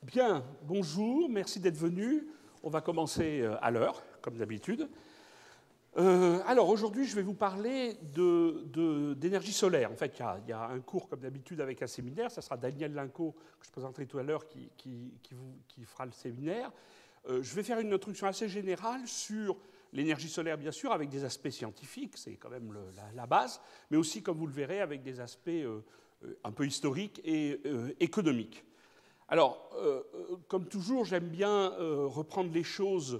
Bien, bonjour, merci d'être venu. On va commencer à l'heure, comme d'habitude. Alors aujourd'hui, je vais vous parler d'énergie solaire. En fait, il y a un cours, comme d'habitude, avec un séminaire. Ça sera Daniel Linco, que je présenterai tout à l'heure, qui fera le séminaire. Je vais faire une introduction assez générale sur l'énergie solaire, bien sûr, avec des aspects scientifiques, c'est quand même la base, mais aussi, comme vous le verrez, avec des aspects un peu historiques et économiques. Alors, comme toujours, j'aime bien reprendre les choses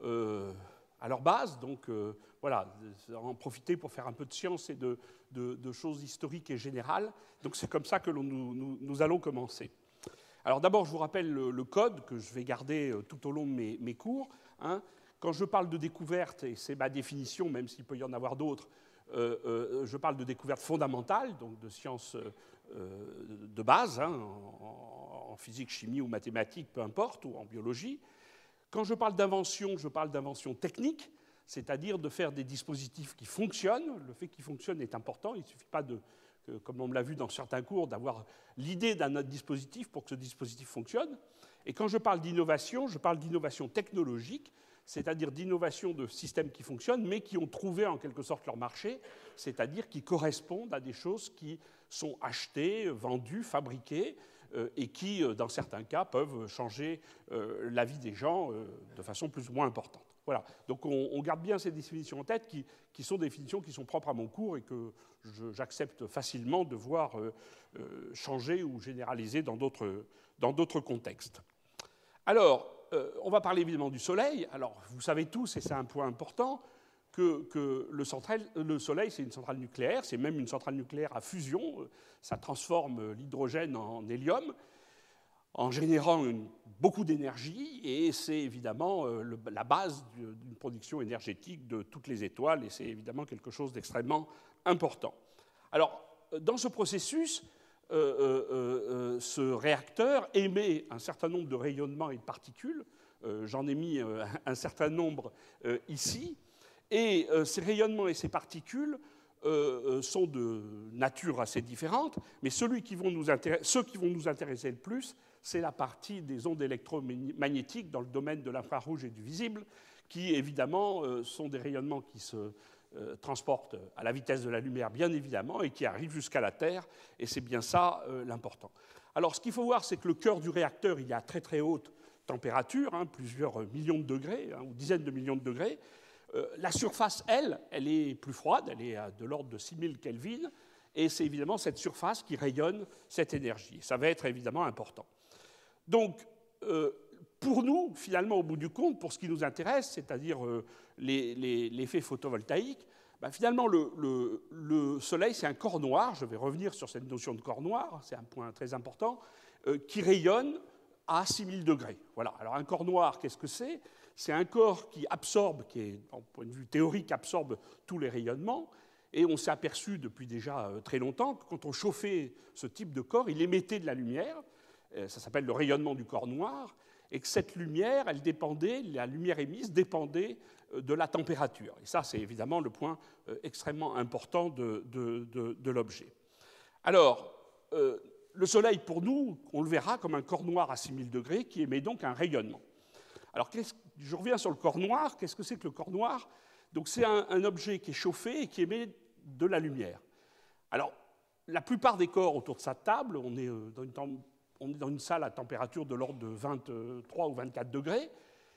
à leur base, donc voilà, en profiter pour faire un peu de science et de choses historiques et générales. Donc c'est comme ça que nous allons commencer. Alors d'abord, je vous rappelle le code que je vais garder tout au long de mes cours. Hein. Quand je parle de découverte, et c'est ma définition, même s'il peut y en avoir d'autres, je parle de découverte fondamentale, donc de sciences de base, hein, en physique, chimie ou mathématiques, peu importe, ou en biologie. Quand je parle d'invention, je parle d'invention technique, c'est-à-dire de faire des dispositifs qui fonctionnent. Le fait qu'ils fonctionnent est important. Il ne suffit pas, comme on me l'a vu dans certains cours, d'avoir l'idée d'un dispositif pour que ce dispositif fonctionne. Et quand je parle d'innovation, je parle d'innovation technologique, c'est-à-dire d'innovation de systèmes qui fonctionnent, mais qui ont trouvé en quelque sorte leur marché, c'est-à-dire qui correspondent à des choses qui sont achetées, vendues, fabriquées, et qui, dans certains cas, peuvent changer la vie des gens de façon plus ou moins importante. Voilà. Donc on garde bien ces définitions en tête, qui sont des définitions qui sont propres à mon cours et que j'accepte facilement de voir changer ou généraliser dans d'autres contextes. Alors, on va parler évidemment du Soleil. Alors, vous savez tous, et c'est un point important, que le Soleil, c'est une centrale nucléaire, c'est même une centrale nucléaire à fusion. Ça transforme l'hydrogène en hélium en générant beaucoup d'énergie, et c'est évidemment la base d'une production énergétique de toutes les étoiles, et c'est évidemment quelque chose d'extrêmement important. Alors, dans ce processus, ce réacteur émet un certain nombre de rayonnements et de particules. J'en ai mis un certain nombre ici. Et ces rayonnements et ces particules sont de nature assez différente, mais ceux qui vont nous intéresser le plus, c'est la partie des ondes électromagnétiques dans le domaine de l'infrarouge et du visible, qui évidemment sont des rayonnements qui se transportent à la vitesse de la lumière, bien évidemment, et qui arrivent jusqu'à la Terre, et c'est bien ça l'important. Alors, ce qu'il faut voir, c'est que le cœur du réacteur, il est à très très haute température, hein, plusieurs millions de degrés, hein, ou dizaines de millions de degrés. La surface, elle est plus froide, elle est de l'ordre de 6000 Kelvin, et c'est évidemment cette surface qui rayonne cette énergie. Ça va être évidemment important. Donc, pour nous, finalement, au bout du compte, pour ce qui nous intéresse, c'est-à-dire l'effet photovoltaïque, finalement, le Soleil, c'est un corps noir, je vais revenir sur cette notion de corps noir, c'est un point très important, qui rayonne à 6000 degrés. Voilà. Alors, un corps noir, qu'est-ce que c'est ? C'est un corps qui absorbe, qui est, d'un point de vue théorique, absorbe tous les rayonnements. Et on s'est aperçu depuis déjà très longtemps que quand on chauffait ce type de corps, il émettait de la lumière. Ça s'appelle le rayonnement du corps noir. Et que cette lumière, la lumière émise dépendait de la température. Et ça, c'est évidemment le point extrêmement important de l'objet. Alors, le Soleil, pour nous, on le verra comme un corps noir à 6000 degrés qui émet donc un rayonnement. Alors, je reviens sur le corps noir. Qu'est-ce que c'est que le corps noir ? Donc, c'est un objet qui est chauffé et qui émet de la lumière. Alors, la plupart des corps autour de cette table, on est dans une salle à température de l'ordre de 23 ou 24 degrés.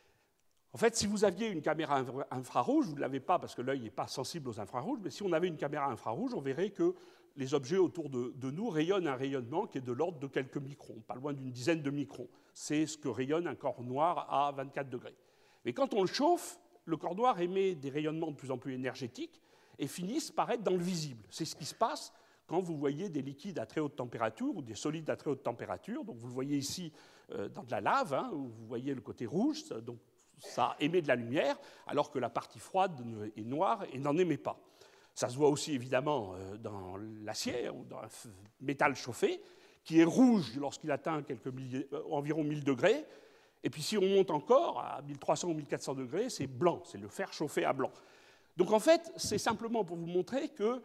En fait, si vous aviez une caméra infrarouge, vous ne l'avez pas parce que l'œil n'est pas sensible aux infrarouges, mais si on avait une caméra infrarouge, on verrait que les objets autour de nous rayonnent un rayonnement qui est de l'ordre de quelques microns, pas loin d'une dizaine de microns. C'est ce que rayonne un corps noir à 24 degrés. Mais quand on le chauffe, le corps noir émet des rayonnements de plus en plus énergétiques et finissent par être dans le visible. C'est ce qui se passe quand vous voyez des liquides à très haute température ou des solides à très haute température. Donc vous le voyez ici dans de la lave, hein, où vous voyez le côté rouge, donc ça émet de la lumière, alors que la partie froide est noire et n'en émet pas. Ça se voit aussi évidemment dans l'acier ou dans un métal chauffé, qui est rouge lorsqu'il atteint environ 1000 degrés. Et puis si on monte encore à 1300 ou 1400 degrés, c'est blanc, c'est le fer chauffé à blanc. Donc en fait, c'est simplement pour vous montrer que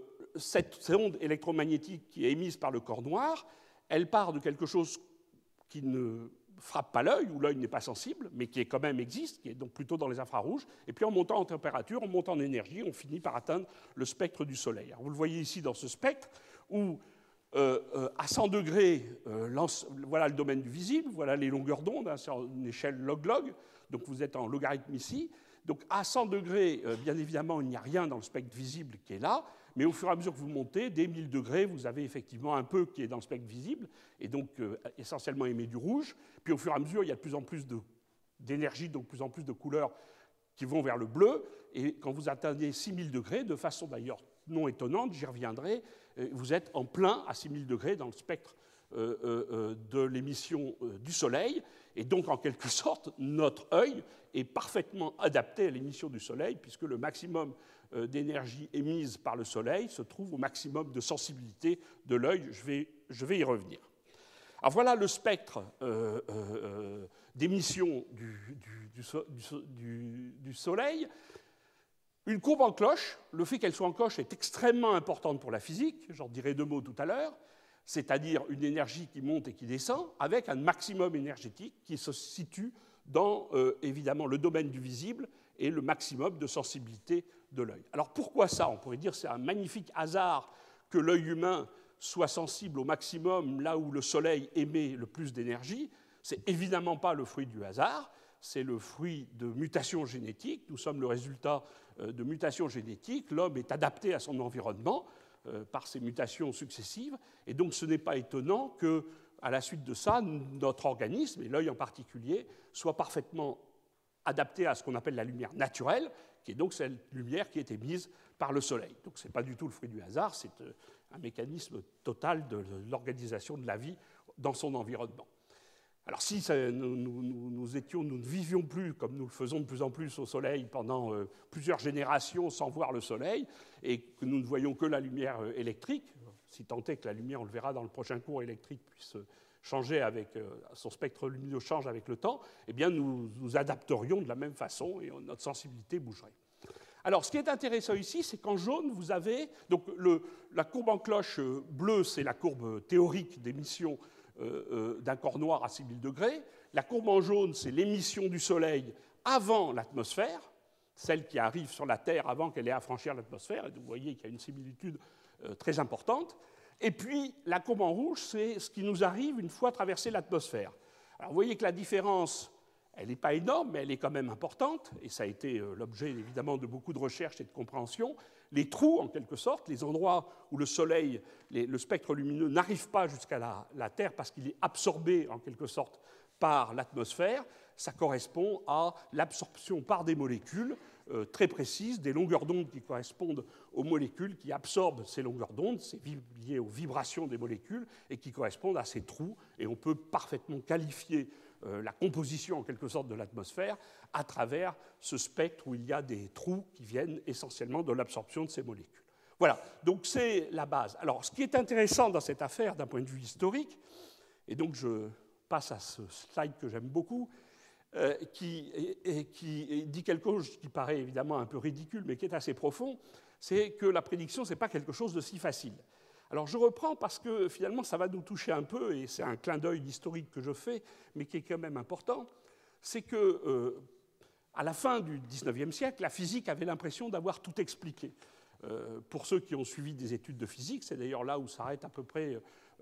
cette onde électromagnétique qui est émise par le corps noir, elle part de quelque chose qui ne frappe pas l'œil, où l'œil n'est pas sensible, mais qui quand même existe, qui est donc plutôt dans les infrarouges. Et puis en montant en température, on monte en énergie, on finit par atteindre le spectre du Soleil. Alors, vous le voyez ici dans ce spectre, où à 100 degrés, voilà le domaine du visible, voilà les longueurs d'onde, hein, sur une échelle log-log, donc vous êtes en logarithme ici. Donc à 100 degrés, bien évidemment, il n'y a rien dans le spectre visible qui est là, mais au fur et à mesure que vous montez, dès 1000 degrés, vous avez effectivement un peu qui est dans le spectre visible, et donc essentiellement émet du rouge. Puis au fur et à mesure, il y a de plus en plus d'énergie, donc de plus en plus de couleurs qui vont vers le bleu, et quand vous atteignez 6000 degrés, de façon d'ailleurs non étonnante, j'y reviendrai, vous êtes en plein à 6000 degrés dans le spectre de l'émission du Soleil, et donc en quelque sorte, notre œil est parfaitement adapté à l'émission du Soleil, puisque le maximum d'énergie émise par le Soleil se trouve au maximum de sensibilité de l'œil. Je vais y revenir. Alors voilà le spectre d'émission du Soleil. Une courbe en cloche, le fait qu'elle soit en cloche est extrêmement importante pour la physique, j'en dirai 2 mots tout à l'heure, c'est-à-dire une énergie qui monte et qui descend, avec un maximum énergétique qui se situe dans, évidemment, le domaine du visible et le maximum de sensibilité de l'œil. Alors pourquoi ça? On pourrait dire que c'est un magnifique hasard que l'œil humain soit sensible au maximum là où le Soleil émet le plus d'énergie. C'est évidemment pas le fruit du hasard, c'est le fruit de mutations génétiques. Nous sommes le résultat de mutations génétiques. L'homme est adapté à son environnement par ces mutations successives. Et donc ce n'est pas étonnant qu'à la suite de ça, notre organisme, et l'œil en particulier, soit parfaitement adapté à ce qu'on appelle la lumière naturelle, qui est donc cette lumière qui est émise par le Soleil. Donc ce n'est pas du tout le fruit du hasard, c'est un mécanisme total de l'organisation de la vie dans son environnement. Alors si nous ne vivions plus, comme nous le faisons de plus en plus au Soleil pendant plusieurs générations sans voir le Soleil, et que nous ne voyons que la lumière électrique, si tant est que la lumière, on le verra dans le prochain cours, électrique puisse changer avec, son spectre lumineux change avec le temps, eh bien nous nous adapterions de la même façon et notre sensibilité bougerait. Alors, ce qui est intéressant ici, c'est qu'en jaune, vous avez... Donc, la courbe en cloche bleue, c'est la courbe théorique d'émission d'un corps noir à 6000 degrés. La courbe en jaune, c'est l'émission du Soleil avant l'atmosphère, celle qui arrive sur la Terre avant qu'elle ait à franchir l'atmosphère. Et vous voyez qu'il y a une similitude très importante. Et puis, la courbe en rouge, c'est ce qui nous arrive une fois traversé l'atmosphère. Alors, vous voyez que la différence... Elle n'est pas énorme, mais elle est quand même importante, et ça a été l'objet évidemment de beaucoup de recherches et de compréhension. Les trous, en quelque sorte, les endroits où le Soleil, le spectre lumineux n'arrive pas jusqu'à la Terre parce qu'il est absorbé en quelque sorte par l'atmosphère, ça correspond à l'absorption par des molécules très précises, des longueurs d'onde qui correspondent aux molécules qui absorbent ces longueurs d'onde, c'est lié aux vibrations des molécules, et qui correspondent à ces trous, et on peut parfaitement qualifier la composition en quelque sorte de l'atmosphère à travers ce spectre où il y a des trous qui viennent essentiellement de l'absorption de ces molécules. Voilà, donc c'est la base. Alors, ce qui est intéressant dans cette affaire d'un point de vue historique, et donc je passe à ce slide que j'aime beaucoup, qui dit quelque chose qui paraît évidemment un peu ridicule, mais qui est assez profond, c'est que la prédiction, ce n'est pas quelque chose de si facile. Alors je reprends parce que finalement ça va nous toucher un peu, et c'est un clin d'œil historique que je fais, mais qui est quand même important, c'est que à la fin du XIXe siècle, la physique avait l'impression d'avoir tout expliqué. Pour ceux qui ont suivi des études de physique, c'est d'ailleurs là où s'arrête à peu près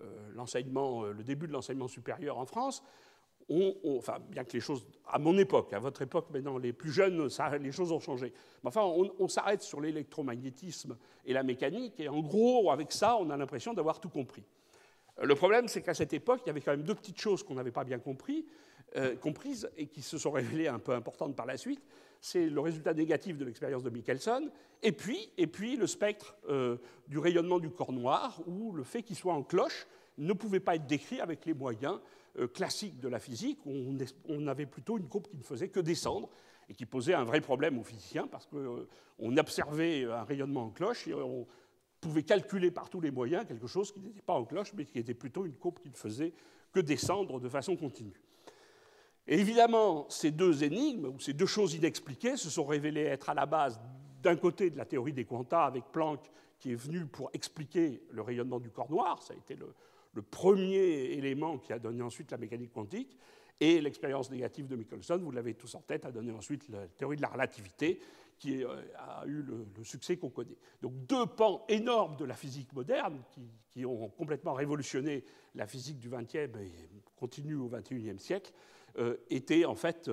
le début de l'enseignement supérieur en France. Enfin, bien que les choses, à mon époque, à votre époque, maintenant, les plus jeunes, les choses ont changé. Mais enfin, on s'arrête sur l'électromagnétisme et la mécanique, et en gros, avec ça, on a l'impression d'avoir tout compris. Le problème, c'est qu'à cette époque, il y avait quand même 2 petites choses qu'on n'avait pas bien comprises et qui se sont révélées un peu importantes par la suite. C'est le résultat négatif de l'expérience de Michelson, et puis le spectre du rayonnement du corps noir, où le fait qu'il soit en cloche ne pouvait pas être décrit avec les moyens classique de la physique, où on avait plutôt une courbe qui ne faisait que descendre et qui posait un vrai problème aux physiciens parce qu'on observait un rayonnement en cloche et on pouvait calculer par tous les moyens quelque chose qui n'était pas en cloche mais qui était plutôt une courbe qui ne faisait que descendre de façon continue. Et évidemment, ces 2 énigmes, ou ces 2 choses inexpliquées, se sont révélées être à la base d'un côté de la théorie des quanta avec Planck qui est venu pour expliquer le rayonnement du corps noir, ça a été le premier élément qui a donné ensuite la mécanique quantique. Et l'expérience négative de Michelson, vous l'avez tous en tête, a donné ensuite la théorie de la relativité, qui a eu le succès qu'on connaît. Donc deux pans énormes de la physique moderne, qui ont complètement révolutionné la physique du XXe et continuent au XXIe siècle, étaient en fait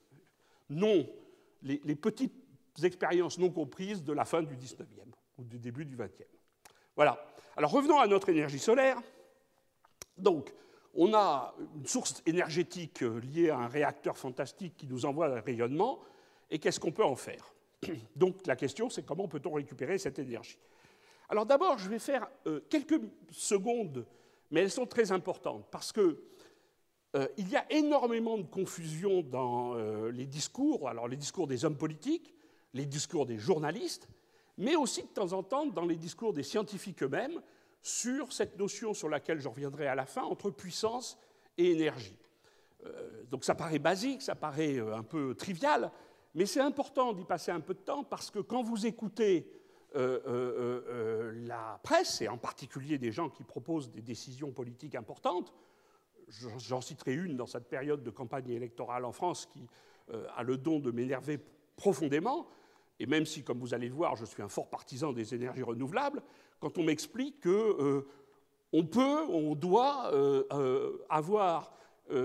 les petites expériences non comprises de la fin du XIXe ou du début du XXe. Voilà. Alors revenons à notre énergie solaire. Donc, on a une source énergétique liée à un réacteur fantastique qui nous envoie un rayonnement, et qu'est-ce qu'on peut en faire? Donc la question, c'est comment peut-on récupérer cette énergie? Alors d'abord, je vais faire quelques secondes, mais elles sont très importantes, parce qu'il y a énormément de confusion dans les discours, alors les discours des hommes politiques, les discours des journalistes, mais aussi de temps en temps dans les discours des scientifiques eux-mêmes, sur cette notion sur laquelle je reviendrai à la fin, entre puissance et énergie. Donc ça paraît basique, ça paraît un peu trivial, mais c'est important d'y passer un peu de temps, parce que quand vous écoutez la presse, et en particulier des gens qui proposent des décisions politiques importantes, j'en citerai une dans cette période de campagne électorale en France qui a le don de m'énerver profondément, et même si, comme vous allez le voir, je suis un fort partisan des énergies renouvelables, quand on m'explique on doit avoir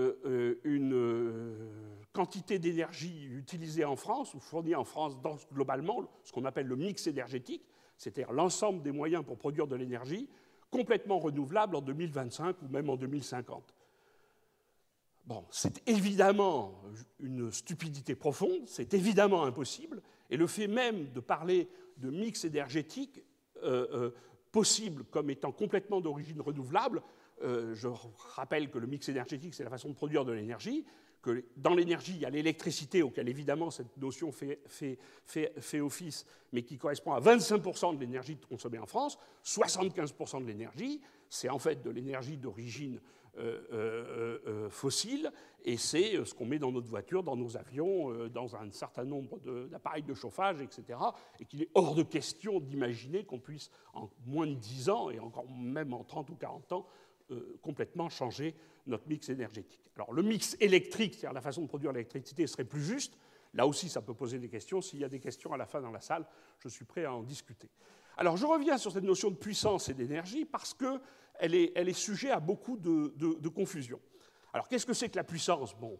une quantité d'énergie utilisée en France, ou fournie en France, dans globalement ce qu'on appelle le mix énergétique, c'est-à-dire l'ensemble des moyens pour produire de l'énergie, complètement renouvelable en 2025 ou même en 2050. Bon, c'est évidemment une stupidité profonde, c'est évidemment impossible, et le fait même de parler de mix énergétique possible comme étant complètement d'origine renouvelable, je rappelle que le mix énergétique, c'est la façon de produire de l'énergie, que dans l'énergie, il y a l'électricité, auquel évidemment cette notion fait office, mais qui correspond à 25% de l'énergie consommée en France. 75% de l'énergie, c'est en fait de l'énergie d'origine fossile, et c'est ce qu'on met dans notre voiture, dans nos avions, dans un certain nombre d'appareils de chauffage, etc., et qu'il est hors de question d'imaginer qu'on puisse, en moins de 10 ans, et encore même en 30 ou 40 ans, complètement changer notre mix énergétique. Alors le mix électrique, c'est-à-dire la façon de produire l'électricité, serait plus juste. Là aussi, ça peut poser des questions. S'il y a des questions à la fin dans la salle, je suis prêt à en discuter. Alors je reviens sur cette notion de puissance et d'énergie parce qu'elle est sujet à beaucoup de confusion. Alors qu'est-ce que c'est que la puissance? Bon,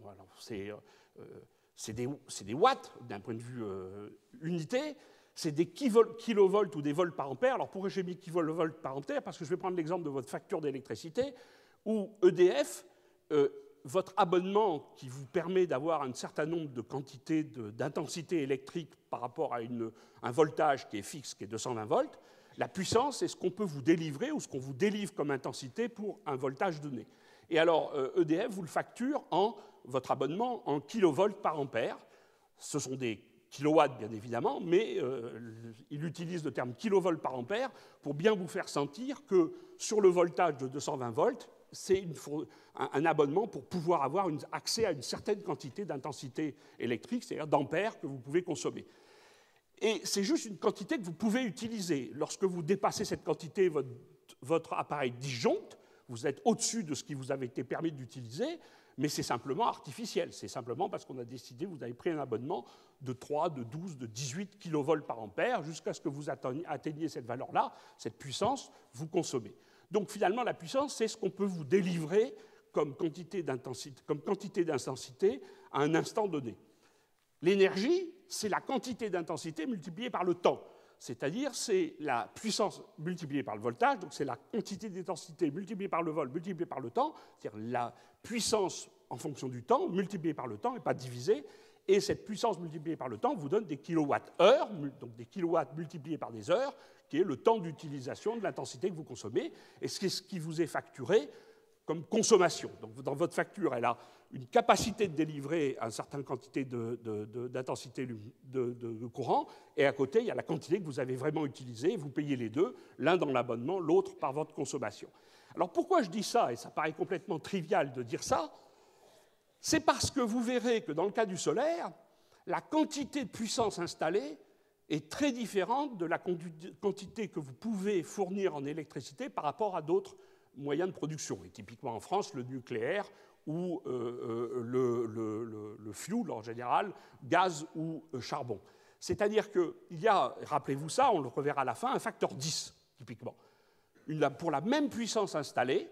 c'est des watts d'un point de vue unité. C'est des kilovolts ou des volts par ampère. Alors pourquoi j'ai mis kilovolts par ampère? Parce que je vais prendre l'exemple de votre facture d'électricité, où EDF, votre abonnement qui vous permet d'avoir un certain nombre de quantités d'intensité électrique par rapport à un voltage qui est fixe, qui est 220 volts, la puissance, c'est ce qu'on peut vous délivrer ou ce qu'on vous délivre comme intensité pour un voltage donné. Et alors, EDF vous le facture votre abonnement en kilovolts par ampère. Ce sont des kilowatts, bien évidemment, mais il utilise le terme kilovolts par ampère pour bien vous faire sentir que sur le voltage de 220 volts, c'est un abonnement pour pouvoir avoir accès à une certaine quantité d'intensité électrique, c'est-à-dire d'ampères que vous pouvez consommer. Et c'est juste une quantité que vous pouvez utiliser. Lorsque vous dépassez cette quantité, votre appareil disjoncte, vous êtes au-dessus de ce qui vous avait été permis d'utiliser, mais c'est simplement artificiel. C'est simplement parce qu'on a décidé, vous avez pris un abonnement de 3, de 12, de 18 kV par ampère, jusqu'à ce que vous atteigniez cette valeur-là, cette puissance, vous consommez. Donc finalement, la puissance, c'est ce qu'on peut vous délivrer comme quantité d'intensité à un instant donné. L'énergie, c'est la quantité d'intensité multipliée par le temps. C'est-à-dire, c'est la puissance multipliée par le voltage, donc c'est la quantité d'intensité multipliée par le volt, multipliée par le temps, c'est-à-dire la puissance en fonction du temps, multipliée par le temps, et pas divisée, et cette puissance multipliée par le temps vous donne des kilowatts-heures, donc des kilowatts multipliés par des heures, qui est le temps d'utilisation de l'intensité que vous consommez, et c'est ce qui vous est facturé comme consommation. Donc dans votre facture, elle a une capacité de délivrer une certaine quantité d'intensité de courant, et à côté, il y a la quantité que vous avez vraiment utilisée, vous payez les deux, l'un dans l'abonnement, l'autre par votre consommation. Alors pourquoi je dis ça, et ça paraît complètement trivial de dire ça, c'est parce que vous verrez que dans le cas du solaire, la quantité de puissance installée est très différente de la quantité que vous pouvez fournir en électricité par rapport à d'autres moyen de production. Et typiquement en France, le nucléaire ou le fuel en général, gaz ou charbon. C'est-à-dire qu'il y a, rappelez-vous ça, on le reverra à la fin, un facteur 10, typiquement. Pour la même puissance installée,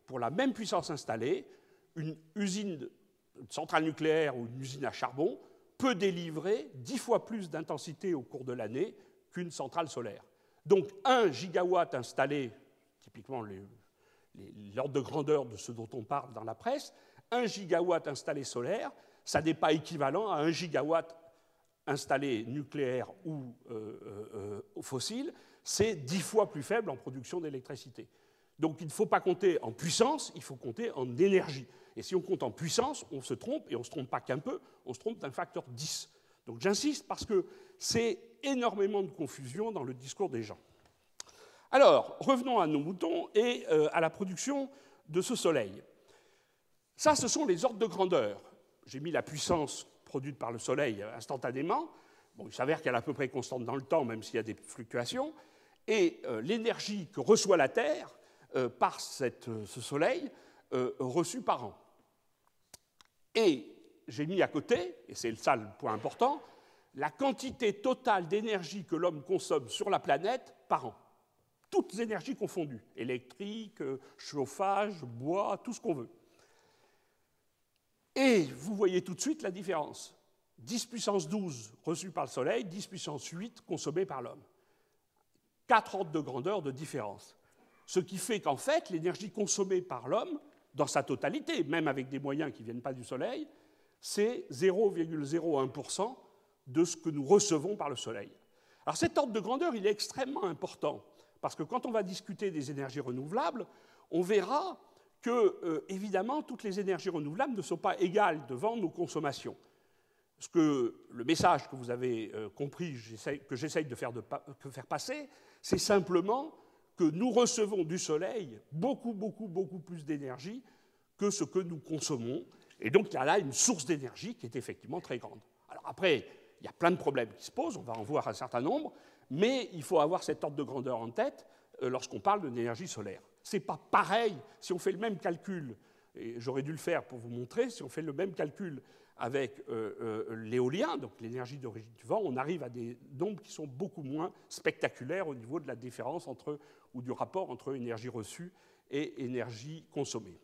une usine, une centrale nucléaire ou une usine à charbon peut délivrer 10 fois plus d'intensité au cours de l'année qu'une centrale solaire. Donc 1 gigawatt installé, typiquement l'ordre de grandeur de ce dont on parle dans la presse, 1 gigawatt installé solaire, ça n'est pas équivalent à 1 gigawatt installé nucléaire ou fossile, c'est 10 fois plus faible en production d'électricité. Donc il ne faut pas compter en puissance, il faut compter en énergie. Et si on compte en puissance, on se trompe, et on ne se trompe pas qu'un peu, on se trompe d'un facteur 10. Donc j'insiste parce que c'est énormément de confusion dans le discours des gens. Alors, revenons à nos moutons et à la production de ce soleil. Ça, ce sont les ordres de grandeur. J'ai mis la puissance produite par le soleil instantanément. Bon, il s'avère qu'elle est à peu près constante dans le temps, même s'il y a des fluctuations. Et l'énergie que reçoit la Terre par ce soleil reçue par an. Et j'ai mis à côté, et c'est ça le point important, la quantité totale d'énergie que l'homme consomme sur la planète par an. Toutes les énergies confondues, électrique, chauffage, bois, tout ce qu'on veut. Et vous voyez tout de suite la différence. 10 puissance 12 reçue par le Soleil, 10 puissance 8 consommée par l'homme. 4 ordres de grandeur de différence. Ce qui fait qu'en fait, l'énergie consommée par l'homme, dans sa totalité, même avec des moyens qui ne viennent pas du Soleil, c'est 0,01% de ce que nous recevons par le Soleil. Alors cet ordre de grandeur, il est extrêmement important, parce que quand on va discuter des énergies renouvelables, on verra que, évidemment, toutes les énergies renouvelables ne sont pas égales devant nos consommations. Le message que vous avez compris, que j'essaye de faire passer, c'est simplement que nous recevons du Soleil beaucoup plus d'énergie que ce que nous consommons. Et donc, il y a là une source d'énergie qui est effectivement très grande. Alors après, il y a plein de problèmes qui se posent, on va en voir un certain nombre, mais il faut avoir cet ordre de grandeur en tête lorsqu'on parle de l'énergie solaire. Ce n'est pas pareil si on fait le même calcul, et j'aurais dû le faire pour vous montrer, si on fait le même calcul avec l'éolien, donc l'énergie d'origine du vent, on arrive à des nombres qui sont beaucoup moins spectaculaires au niveau de la différence ou du rapport entre énergie reçue et énergie consommée.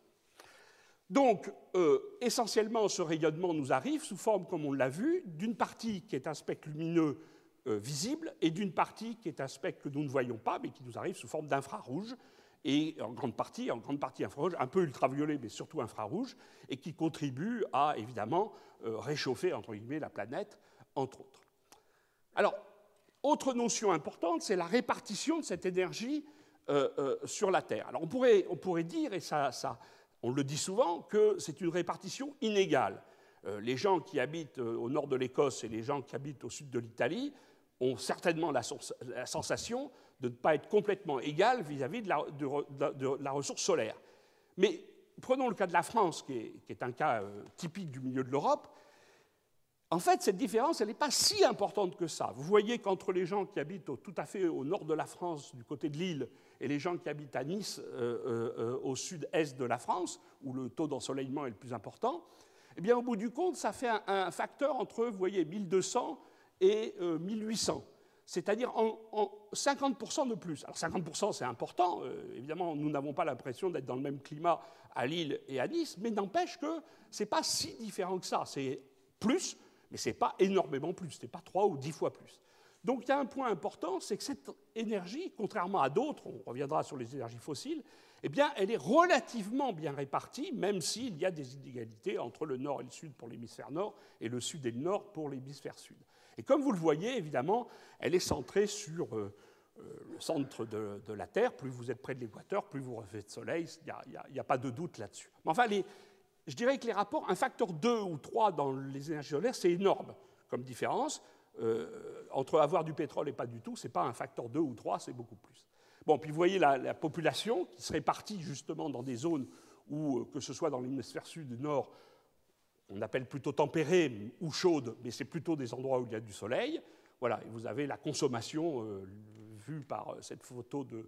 Donc, essentiellement, ce rayonnement nous arrive sous forme, comme on l'a vu, d'une partie qui est un spectre lumineux visible et d'une partie qui est un spectre que nous ne voyons pas, mais qui nous arrive sous forme d'infrarouge, et en grande partie infrarouge, un peu ultraviolet, mais surtout infrarouge, et qui contribue à, évidemment, réchauffer, entre guillemets, la planète, entre autres. Alors, autre notion importante, c'est la répartition de cette énergie sur la Terre. Alors, on pourrait dire, et on le dit souvent, que c'est une répartition inégale. Les gens qui habitent au nord de l'Écosse et les gens qui habitent au sud de l'Italie ont certainement la sensation de ne pas être complètement égales vis-à-vis de la ressource solaire. Mais prenons le cas de la France, qui est un cas typique du milieu de l'Europe. En fait, cette différence, elle n'est pas si importante que ça. Vous voyez qu'entre les gens qui habitent tout à fait au nord de la France, du côté de Lille, et les gens qui habitent à Nice, au sud-est de la France, où le taux d'ensoleillement est le plus important, eh bien, au bout du compte, ça fait un facteur entre, vous voyez, 1200 et 1800. C'est-à-dire en 50% de plus. Alors 50%, c'est important. Évidemment, nous n'avons pas l'impression d'être dans le même climat à Lille et à Nice, mais n'empêche que ce n'est pas si différent que ça. C'est plus, mais ce n'est pas énormément plus. Ce n'est pas 3 ou 10 fois plus. Donc il y a un point important, c'est que cette énergie, contrairement à d'autres, on reviendra sur les énergies fossiles, eh bien, elle est relativement bien répartie, même s'il y a des inégalités entre le nord et le sud pour l'hémisphère nord et le sud et le nord pour l'hémisphère sud. Et comme vous le voyez, évidemment, elle est centrée sur le centre de la Terre. Plus vous êtes près de l'équateur, plus vous recevez de soleil. Il n'y a pas de doute là-dessus. Mais enfin, je dirais que les rapports, un facteur 2 ou 3 dans les énergies solaires, c'est énorme comme différence. Entre avoir du pétrole et pas du tout, ce n'est pas un facteur 2 ou 3, c'est beaucoup plus. Bon, puis vous voyez la population qui se répartit justement dans des zones où, que ce soit dans l'hémisphère sud ou nord, on appelle plutôt tempérées ou chaudes, mais c'est plutôt des endroits où il y a du soleil. Voilà, et vous avez la consommation vue par cette photo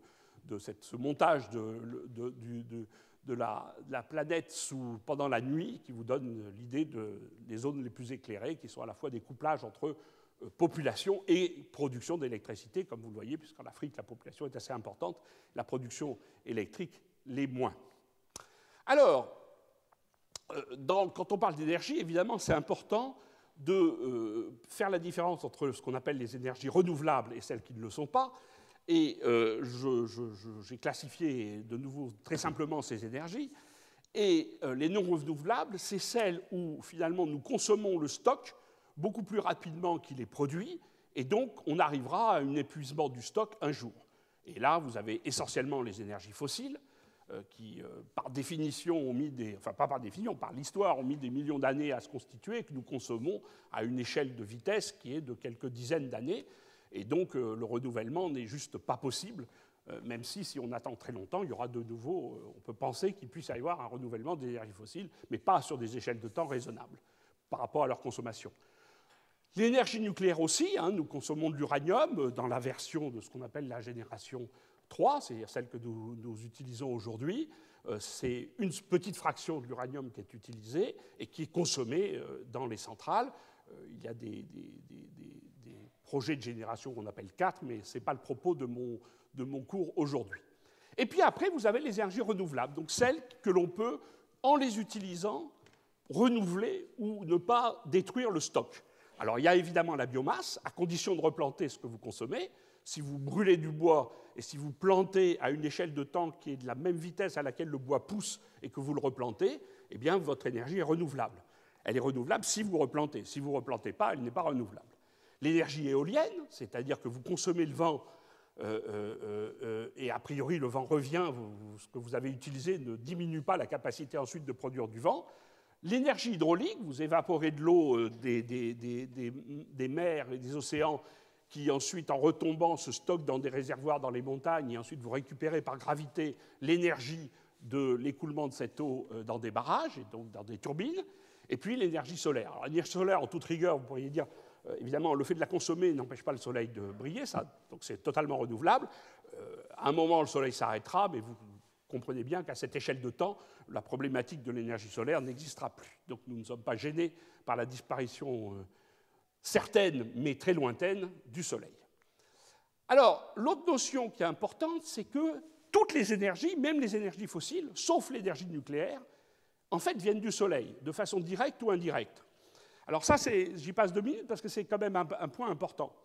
ce montage de la planète pendant la nuit, qui vous donne l'idée des zones les plus éclairées, qui sont à la fois des couplages entre population et production d'électricité, comme vous le voyez, puisqu'en Afrique, la population est assez importante, la production électrique l'est moins. Alors, quand on parle d'énergie, évidemment, c'est important de faire la différence entre ce qu'on appelle les énergies renouvelables et celles qui ne le sont pas. Et j'ai classifié de nouveau très simplement ces énergies. Et les non renouvelables, c'est celles où finalement nous consommons le stock beaucoup plus rapidement qu'il est produit, et donc on arrivera à un épuisement du stock un jour. Et là, vous avez essentiellement les énergies fossiles, qui, par définition, ont mis pas par définition, par l'histoire, ont mis des millions d'années à se constituer, et que nous consommons à une échelle de vitesse qui est de quelques dizaines d'années. Et donc, le renouvellement n'est juste pas possible, même si on attend très longtemps, il y aura de nouveau, on peut penser qu'il puisse y avoir un renouvellement des énergies fossiles, mais pas sur des échelles de temps raisonnables par rapport à leur consommation. L'énergie nucléaire aussi, nous consommons de l'uranium dans la version de ce qu'on appelle la génération 3, c'est-à-dire celle que nous utilisons aujourd'hui. C'est une petite fraction de l'uranium qui est utilisée et qui est consommée dans les centrales. Il y a des projets de génération qu'on appelle 4, mais ce n'est pas le propos de mon cours aujourd'hui. Et puis après, vous avez les énergies renouvelables, donc celles que l'on peut, en les utilisant, renouveler ou ne pas détruire le stock. Alors, il y a évidemment la biomasse, à condition de replanter ce que vous consommez. Si vous brûlez du bois et si vous plantez à une échelle de temps qui est de la même vitesse à laquelle le bois pousse et que vous le replantez, eh bien, votre énergie est renouvelable. Elle est renouvelable si vous replantez. Si vous ne replantez pas, elle n'est pas renouvelable. L'énergie éolienne, c'est-à-dire que vous consommez le vent et a priori le vent revient, ce que vous avez utilisé ne diminue pas la capacité ensuite de produire du vent. L'énergie hydraulique, vous évaporez de l'eau des mers et des océans qui ensuite, en retombant, se stockent dans des réservoirs dans les montagnes et ensuite vous récupérez par gravité l'énergie de l'écoulement de cette eau dans des barrages et donc dans des turbines. Et puis l'énergie solaire. Alors, l'énergie solaire, en toute rigueur, vous pourriez dire, évidemment, le fait de la consommer n'empêche pas le soleil de briller, donc c'est totalement renouvelable. À un moment, le soleil s'arrêtera, mais vous comprenez bien qu'à cette échelle de temps, la problématique de l'énergie solaire n'existera plus. Donc nous ne sommes pas gênés par la disparition certaine, mais très lointaine, du soleil. Alors, l'autre notion qui est importante, c'est que toutes les énergies, même les énergies fossiles, sauf l'énergie nucléaire, en fait, viennent du soleil, de façon directe ou indirecte. Alors ça, j'y passe 2 minutes parce que c'est quand même un point important.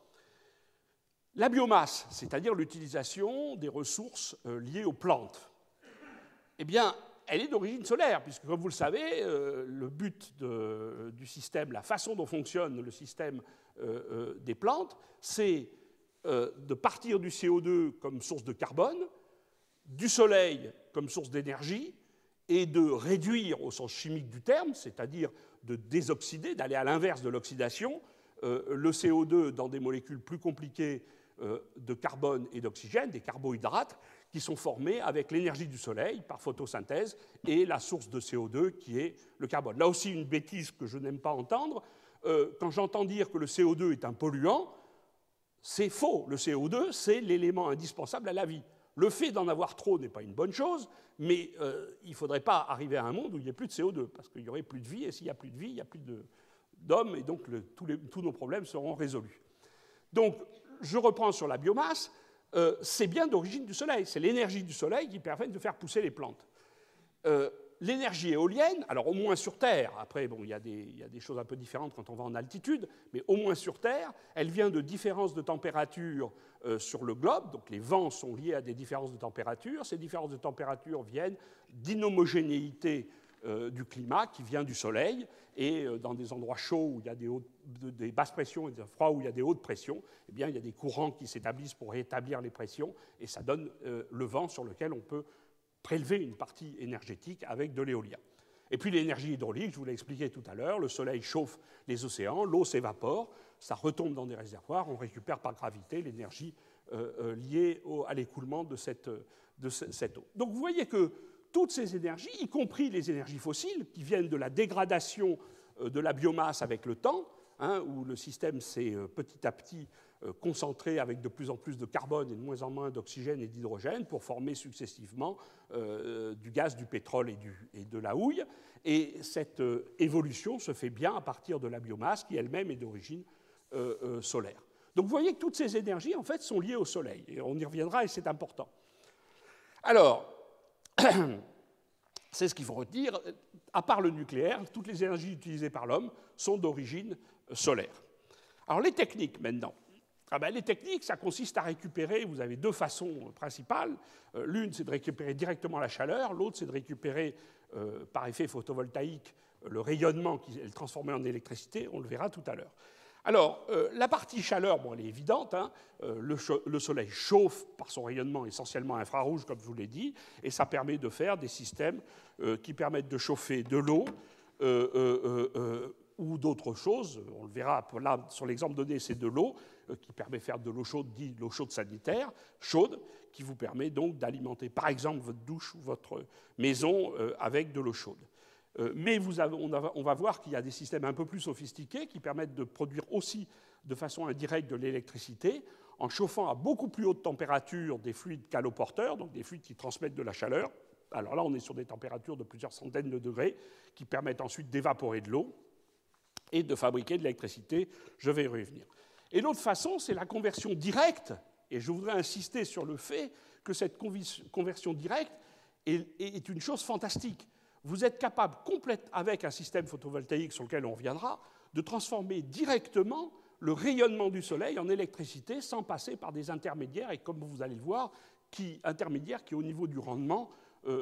La biomasse, c'est-à-dire l'utilisation des ressources liées aux plantes, eh bien, elle est d'origine solaire, puisque, comme vous le savez, le but du système, la façon dont fonctionne le système des plantes, c'est de partir du CO2 comme source de carbone, du soleil comme source d'énergie, et de réduire au sens chimique du terme, c'est-à-dire de désoxyder, d'aller à l'inverse de l'oxydation, le CO2 dans des molécules plus compliquées de carbone et d'oxygène, des carbohydrates, qui sont formés avec l'énergie du soleil par photosynthèse et la source de CO2 qui est le carbone. Là aussi, une bêtise que je n'aime pas entendre. Quand j'entends dire que le CO2 est un polluant, c'est faux. Le CO2, c'est l'élément indispensable à la vie. Le fait d'en avoir trop n'est pas une bonne chose, mais il ne faudrait pas arriver à un monde où il n'y ait plus de CO2, parce qu'il n'y aurait plus de vie, et s'il n'y a plus de vie, il n'y a plus d'hommes, et donc tous nos problèmes seront résolus. Donc, je reprends sur la biomasse, c'est bien d'origine du soleil, c'est l'énergie du soleil qui permet de faire pousser les plantes. L'énergie éolienne, alors au moins sur Terre, après bon, il y a des choses un peu différentes quand on va en altitude, mais au moins sur Terre, elle vient de différences de température sur le globe, donc les vents sont liés à des différences de température, ces différences de température viennent d'inhomogénéité du climat qui vient du soleil, et dans des endroits chauds où il y a des basses pressions et des froids où il y a des hautes pressions, eh bien, il y a des courants qui s'établissent pour rétablir les pressions, et ça donne le vent sur lequel on peut prélever une partie énergétique avec de l'éolien. Et puis l'énergie hydraulique, je vous l'ai expliqué tout à l'heure, le soleil chauffe les océans, l'eau s'évapore, ça retombe dans des réservoirs, on récupère par gravité l'énergie liée à l'écoulement de cette eau. Donc vous voyez que toutes ces énergies, y compris les énergies fossiles, qui viennent de la dégradation de la biomasse avec le temps, hein, où le système s'est petit à petit concentré avec de plus en plus de carbone et de moins en moins d'oxygène et d'hydrogène pour former successivement du gaz, du pétrole et de la houille. Et cette évolution se fait bien à partir de la biomasse qui elle-même est d'origine solaire. Donc vous voyez que toutes ces énergies en fait sont liées au Soleil. Et on y reviendra et c'est important. Alors, c'est ce qu'il faut retenir. À part le nucléaire, toutes les énergies utilisées par l'homme sont d'origine solaire. Alors les techniques maintenant. Les techniques, ça consiste à récupérer, vous avez deux façons principales. L'une, c'est de récupérer directement la chaleur, l'autre, c'est de récupérer par effet photovoltaïque le rayonnement qui est transformé en électricité, on le verra tout à l'heure. Alors, la partie chaleur, bon, elle est évidente, hein, le Soleil chauffe par son rayonnement essentiellement infrarouge, comme je vous l'ai dit, et ça permet de faire des systèmes qui permettent de chauffer de l'eau, ou d'autres choses. On le verra là, sur l'exemple donné, c'est de l'eau qui permet de faire de l'eau chaude, dit l'eau chaude sanitaire, chaude, qui vous permet donc d'alimenter, par exemple, votre douche ou votre maison avec de l'eau chaude. Mais on va voir qu'il y a des systèmes un peu plus sophistiqués qui permettent de produire aussi de façon indirecte de l'électricité en chauffant à beaucoup plus haute température des fluides caloporteurs, donc des fluides qui transmettent de la chaleur. Alors là, on est sur des températures de plusieurs centaines de degrés qui permettent ensuite d'évaporer de l'eau et de fabriquer de l'électricité. Je vais y revenir. Et l'autre façon, c'est la conversion directe, et je voudrais insister sur le fait que cette conversion directe est une chose fantastique. Vous êtes capable, avec un système photovoltaïque sur lequel on reviendra, de transformer directement le rayonnement du Soleil en électricité sans passer par des intermédiaires, et comme vous allez le voir, intermédiaires qui, au niveau du rendement,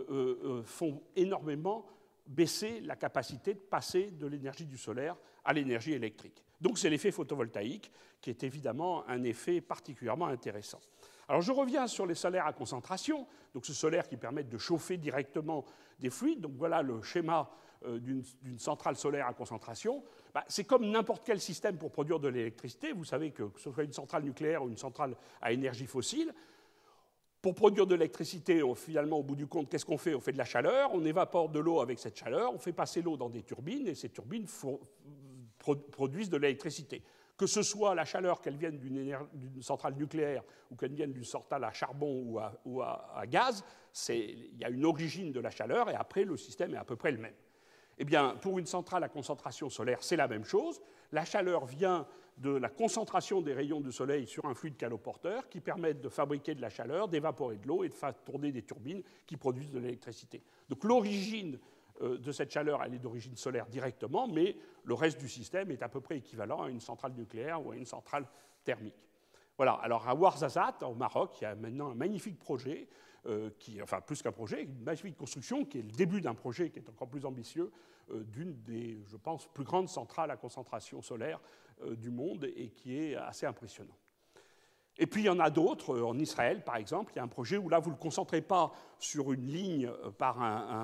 font énormément baisser la capacité de passer de l'énergie du solaire à l'énergie électrique. Donc c'est l'effet photovoltaïque qui est évidemment un effet particulièrement intéressant. Alors je reviens sur les solaires à concentration, donc ce solaire qui permet de chauffer directement des fluides. Donc voilà le schéma d'une centrale solaire à concentration. C'est comme n'importe quel système pour produire de l'électricité. Vous savez que ce soit une centrale nucléaire ou une centrale à énergie fossile, pour produire de l'électricité, finalement, au bout du compte, qu'est-ce qu'on fait? On fait de la chaleur, on évapore de l'eau avec cette chaleur, on fait passer l'eau dans des turbines, et ces turbines produisent de l'électricité. Que ce soit la chaleur, qu'elle vienne d'une centrale nucléaire ou qu'elle vienne d'une centrale à charbon ou à gaz, il y a une origine de la chaleur, et après, le système est à peu près le même. Eh bien, pour une centrale à concentration solaire, c'est la même chose. La chaleur vient de la concentration des rayons du Soleil sur un fluide caloporteur qui permettent de fabriquer de la chaleur, d'évaporer de l'eau et de faire tourner des turbines qui produisent de l'électricité. Donc l'origine de cette chaleur, elle est d'origine solaire directement, mais le reste du système est à peu près équivalent à une centrale nucléaire ou à une centrale thermique. Voilà, alors à Ouarzazate, au Maroc, il y a maintenant un magnifique projet, enfin plus qu'un projet, une magnifique construction qui est le début d'un projet qui est encore plus ambitieux, d'une des, je pense, plus grandes centrales à concentration solaire du monde et qui est assez impressionnant. Et puis il y en a d'autres, en Israël par exemple, il y a un projet où là vous ne le concentrez pas sur une ligne par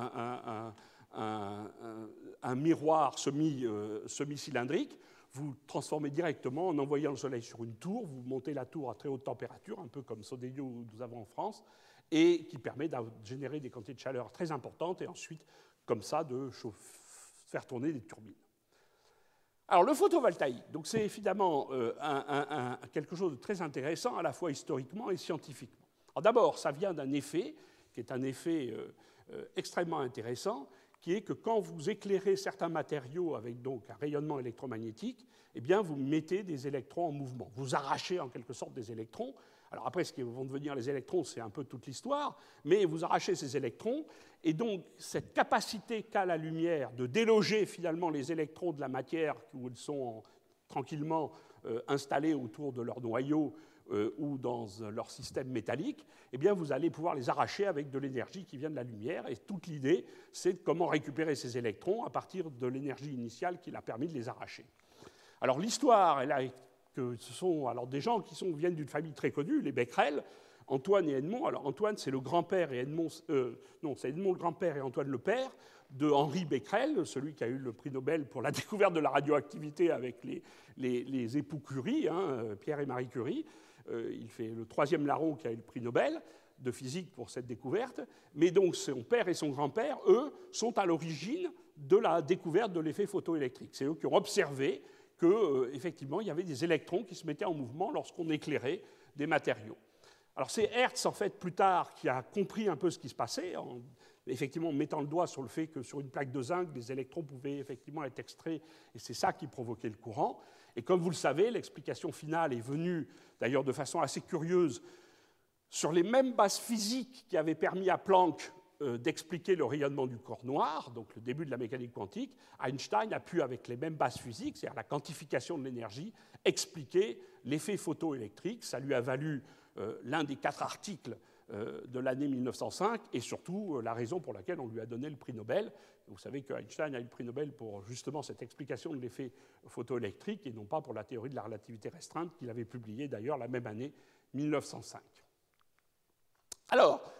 un miroir semi-cylindrique, vous transformez directement en envoyant le soleil sur une tour, vous montez la tour à très haute température, un peu comme Sodeyo que nous avons en France, et qui permet de générer des quantités de chaleur très importantes et ensuite, comme ça, de faire tourner des turbines. Alors le photovoltaïque, donc c'est évidemment quelque chose de très intéressant à la fois historiquement et scientifiquement. Alors d'abord, ça vient d'un effet qui est un effet extrêmement intéressant, qui est que quand vous éclairez certains matériaux avec donc un rayonnement électromagnétique, eh bien vous mettez des électrons en mouvement. Vous arrachez en quelque sorte des électrons. Alors après, ce qui vont devenir les électrons, c'est un peu toute l'histoire, mais vous arrachez ces électrons, et donc cette capacité qu'a la lumière de déloger finalement les électrons de la matière où ils sont tranquillement installés autour de leur noyau ou dans leur système métallique, eh bien vous allez pouvoir les arracher avec de l'énergie qui vient de la lumière, et toute l'idée, c'est de comment récupérer ces électrons à partir de l'énergie initiale qui a permis de les arracher. Alors l'histoire, elle a que ce sont alors des gens qui viennent d'une famille très connue, les Becquerel, Antoine et Edmond. Alors Antoine, c'est le grand-père et Edmond, c'est Edmond le grand-père et Antoine le père de Henri Becquerel, celui qui a eu le prix Nobel pour la découverte de la radioactivité avec les époux Curie, Pierre et Marie Curie. Il fait le troisième larron qui a eu le prix Nobel de physique pour cette découverte. Mais donc son père et son grand-père, eux, sont à l'origine de la découverte de l'effet photoélectrique. C'est eux qui ont observé qu'effectivement, il y avait des électrons qui se mettaient en mouvement lorsqu'on éclairait des matériaux. Alors c'est Hertz, en fait, plus tard, qui a compris un peu ce qui se passait, en effectivement mettant le doigt sur le fait que sur une plaque de zinc, des électrons pouvaient effectivement être extraits, et c'est ça qui provoquait le courant. Et comme vous le savez, l'explication finale est venue, d'ailleurs de façon assez curieuse, sur les mêmes bases physiques qui avaient permis à Planck d'expliquer le rayonnement du corps noir, donc le début de la mécanique quantique. Einstein a pu, avec les mêmes bases physiques, c'est-à-dire la quantification de l'énergie, expliquer l'effet photoélectrique. Ça lui a valu l'un des 4 articles de l'année 1905 et surtout la raison pour laquelle on lui a donné le prix Nobel. Vous savez qu'Einstein a eu le prix Nobel pour justement cette explication de l'effet photoélectrique et non pas pour la théorie de la relativité restreinte qu'il avait publiée d'ailleurs la même année 1905. Alors,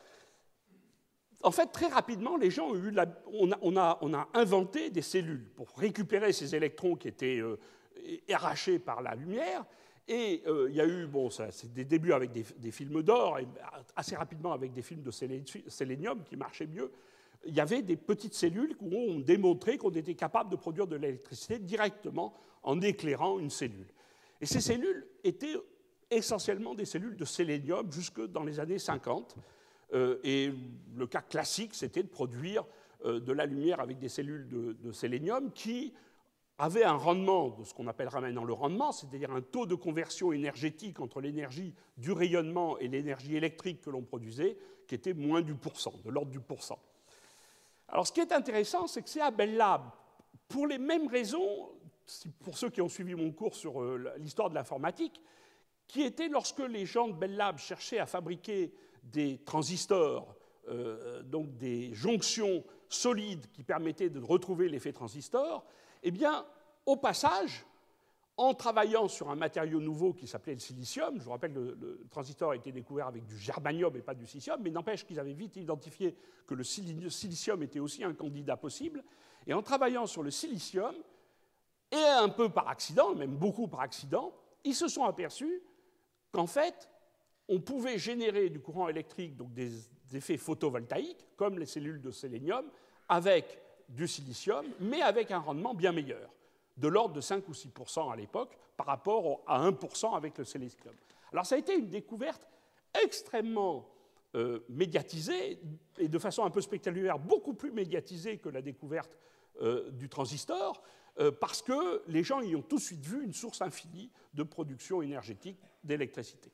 en fait, très rapidement, les gens ont eu on a inventé des cellules pour récupérer ces électrons qui étaient arrachés par la lumière. Et il y a eu, bon, c'est des débuts avec des films d'or, et assez rapidement avec des films de sélénium qui marchaient mieux. Il y avait des petites cellules où on démontrait qu'on était capable de produire de l'électricité directement en éclairant une cellule. Et ces cellules étaient essentiellement des cellules de sélénium jusque dans les années 50. Et le cas classique, c'était de produire de la lumière avec des cellules de sélénium qui avaient un rendement de ce qu'on appellera maintenant le rendement, c'est-à-dire un taux de conversion énergétique entre l'énergie du rayonnement et l'énergie électrique que l'on produisait, qui était moins du pourcent, de l'ordre du pourcent. Alors, ce qui est intéressant, c'est que c'est à Bell Labs, pour les mêmes raisons, pour ceux qui ont suivi mon cours sur l'histoire de l'informatique, qui était lorsque les gens de Bell Labs cherchaient à fabriquer des transistors, donc des jonctions solides qui permettaient de retrouver l'effet transistor, eh bien, au passage, en travaillant sur un matériau nouveau qui s'appelait le silicium, je vous rappelle que le transistor a été découvert avec du germanium et pas du silicium, mais n'empêche qu'ils avaient vite identifié que le silicium était aussi un candidat possible, et en travaillant sur le silicium, et un peu par accident, même beaucoup par accident, ils se sont aperçus qu'en fait, on pouvait générer du courant électrique, donc des effets photovoltaïques, comme les cellules de sélénium, avec du silicium, mais avec un rendement bien meilleur, de l'ordre de 5 ou 6% à l'époque, par rapport à 1% avec le silicium. Alors ça a été une découverte extrêmement médiatisée, et de façon un peu spectaculaire, beaucoup plus médiatisée que la découverte du transistor, parce que les gens y ont tout de suite vu une source infinie de production énergétique d'électricité.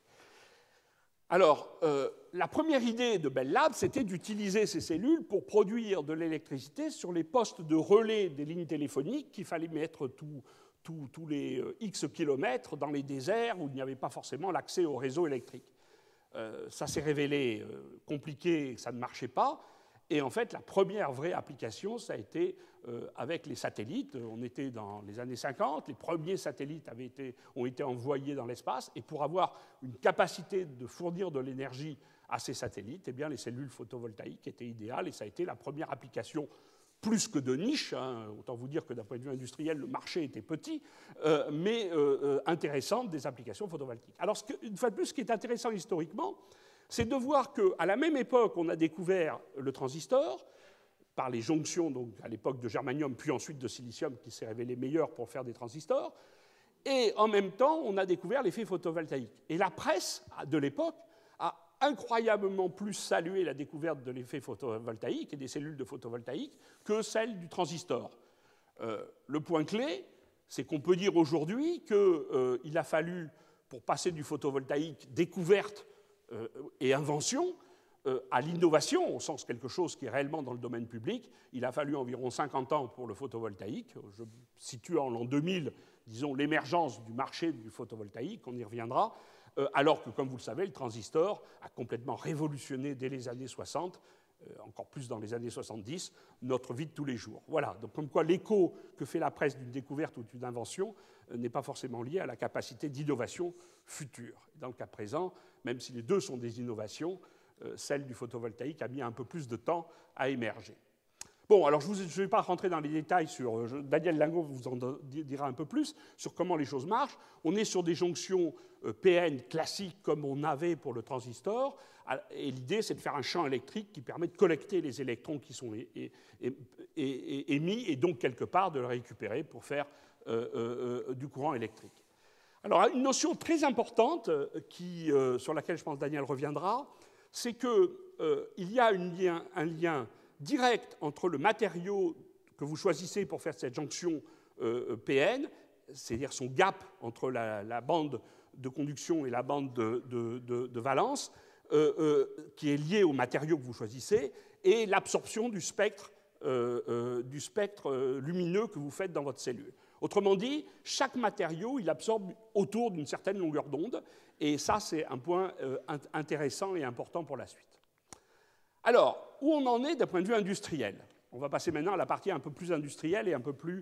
Alors, la première idée de Bell Labs, c'était d'utiliser ces cellules pour produire de l'électricité sur les postes de relais des lignes téléphoniques qu'il fallait mettre tous les X kilomètres dans les déserts où il n'y avait pas forcément l'accès au réseau électrique. Ça s'est révélé compliqué, ça ne marchait pas. Et en fait, la première vraie application, ça a été avec les satellites. On était dans les années 50, les premiers satellites ont été envoyés dans l'espace, et pour avoir une capacité de fournir de l'énergie à ces satellites, eh bien, les cellules photovoltaïques étaient idéales, et ça a été la première application plus que de niche, hein, autant vous dire que d'un point de vue industriel, le marché était petit, mais intéressante des applications photovoltaïques. Alors, une fois de plus, ce qui est intéressant historiquement, c'est de voir qu'à la même époque, on a découvert le transistor, par les jonctions, donc à l'époque de germanium, puis ensuite de silicium, qui s'est révélé meilleur pour faire des transistors, et en même temps, on a découvert l'effet photovoltaïque. Et la presse de l'époque a incroyablement plus salué la découverte de l'effet photovoltaïque et des cellules de photovoltaïque que celle du transistor. Le point clé, c'est qu'on peut dire aujourd'hui qu'il a fallu, pour passer du photovoltaïque découverte et invention à l'innovation, au sens quelque chose qui est réellement dans le domaine public, il a fallu environ 50 ans pour le photovoltaïque. Je situe en l'an 2000, disons, l'émergence du marché du photovoltaïque, on y reviendra, alors que, comme vous le savez, le transistor a complètement révolutionné dès les années 60, encore plus dans les années 70, notre vie de tous les jours. Voilà, donc comme quoi l'écho que fait la presse d'une découverte ou d'une invention n'est pas forcément lié à la capacité d'innovation future. Dans le cas présent, même si les deux sont des innovations, celle du photovoltaïque a mis un peu plus de temps à émerger. Bon, alors je ne vais pas rentrer dans les détails sur... Daniel Lingot vous en dira un peu plus sur comment les choses marchent. On est sur des jonctions PN classiques comme on avait pour le transistor, et l'idée c'est de faire un champ électrique qui permet de collecter les électrons qui sont émis et donc quelque part de le récupérer pour faire du courant électrique. Alors, une notion très importante sur laquelle je pense Daniel reviendra, c'est qu'il y a un lien direct entre le matériau que vous choisissez pour faire cette jonction PN, c'est-à-dire son gap entre la bande de conduction et la bande de valence, qui est lié au matériau que vous choisissez, et l'absorption du spectre lumineux que vous faites dans votre cellule. Autrement dit, chaque matériau, il absorbe autour d'une certaine longueur d'onde, et ça, c'est un point intéressant et important pour la suite. Alors, où on en est d'un point de vue industriel? On va passer maintenant à la partie un peu plus industrielle et un peu plus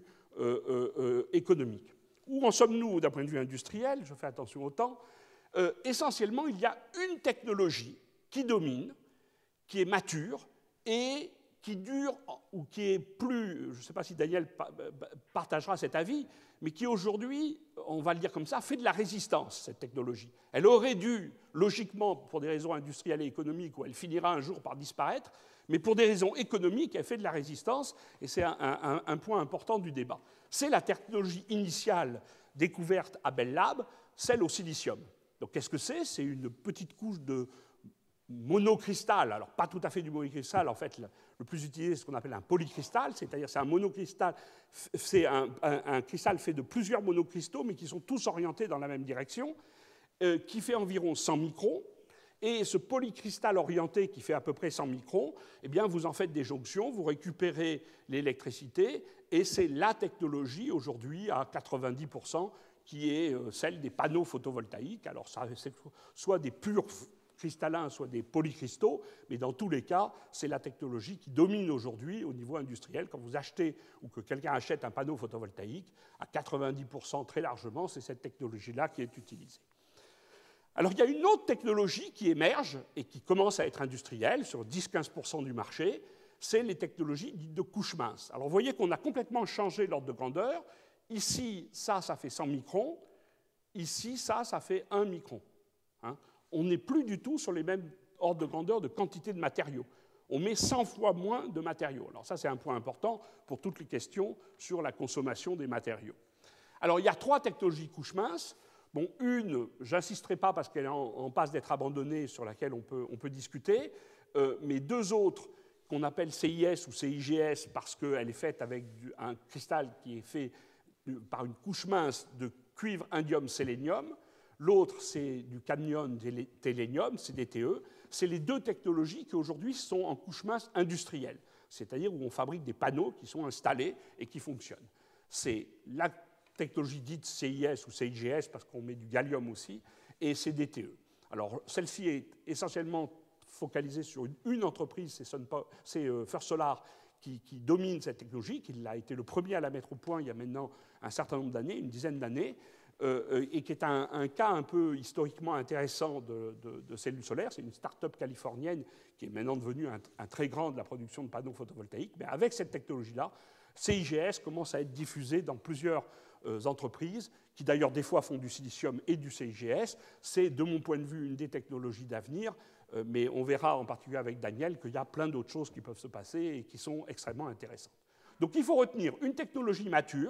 économique. Où en sommes-nous d'un point de vue industriel? Je fais attention au temps. Essentiellement, il y a une technologie qui domine, qui est mature et qui dure, ou qui est plus, je ne sais pas si Daniel partagera cet avis, mais qui aujourd'hui, on va le dire comme ça, fait de la résistance, cette technologie. Elle aurait dû, logiquement, pour des raisons industrielles et économiques, où elle finira un jour par disparaître, mais pour des raisons économiques, elle fait de la résistance, et c'est un point important du débat. C'est la technologie initiale découverte à Bell Labs, celle au silicium. Donc qu'est-ce que c'est? C'est une petite couche de monocristal, alors pas tout à fait du monocristal, en fait, le plus utilisé, c'est ce qu'on appelle un polycristal, c'est-à-dire c'est un monocristal, c'est un cristal fait de plusieurs monocristaux, mais qui sont tous orientés dans la même direction, qui fait environ 100 microns, et ce polycristal orienté qui fait à peu près 100 microns, eh bien, vous en faites des jonctions, vous récupérez l'électricité, et c'est la technologie aujourd'hui à 90% qui est celle des panneaux photovoltaïques. Alors, ça, c'est soit des purs cristallins, soit des polycristaux, mais dans tous les cas, c'est la technologie qui domine aujourd'hui au niveau industriel. Quand vous achetez ou que quelqu'un achète un panneau photovoltaïque, à 90% très largement, c'est cette technologie-là qui est utilisée. Alors il y a une autre technologie qui émerge et qui commence à être industrielle, sur 10-15% du marché, c'est les technologies dites de couche mince. Alors vous voyez qu'on a complètement changé l'ordre de grandeur. Ici, ça fait 100 microns. Ici, ça fait 1 micron. On n'est plus du tout sur les mêmes ordres de grandeur de quantité de matériaux. On met 100 fois moins de matériaux. Alors ça, c'est un point important pour toutes les questions sur la consommation des matériaux. Alors il y a 3 technologies couche mince. Bon, une, j'insisterai pas parce qu'elle est en passe d'être abandonnée, sur laquelle on peut discuter, mais 2 autres qu'on appelle CIS ou CIGS parce qu'elle est faite avec un cristal qui est fait par une couche mince de cuivre, indium, sélénium. L'autre, c'est du cadmium, télénium, CDTE. C'est les 2 technologies qui aujourd'hui sont en couche mince industrielle, c'est-à-dire où on fabrique des panneaux qui sont installés et qui fonctionnent. C'est la technologie dite CIS ou CIGS, parce qu'on met du gallium aussi, et CDTE. Alors, celle-ci est essentiellement focalisée sur une entreprise, c'est First Solar, qui domine cette technologie, qui a été le premier à la mettre au point il y a maintenant un certain nombre d'années, une dizaine d'années, et qui est un cas un peu historiquement intéressant de cellules solaires. C'est une start-up californienne qui est maintenant devenue un très grand de la production de panneaux photovoltaïques. Mais avec cette technologie-là, CIGS commence à être diffusé dans plusieurs entreprises, qui d'ailleurs des fois font du silicium et du CIGS. C'est, de mon point de vue, une des technologies d'avenir, mais on verra en particulier avec Daniel qu'il y a plein d'autres choses qui peuvent se passer et qui sont extrêmement intéressantes. Donc il faut retenir une technologie mature,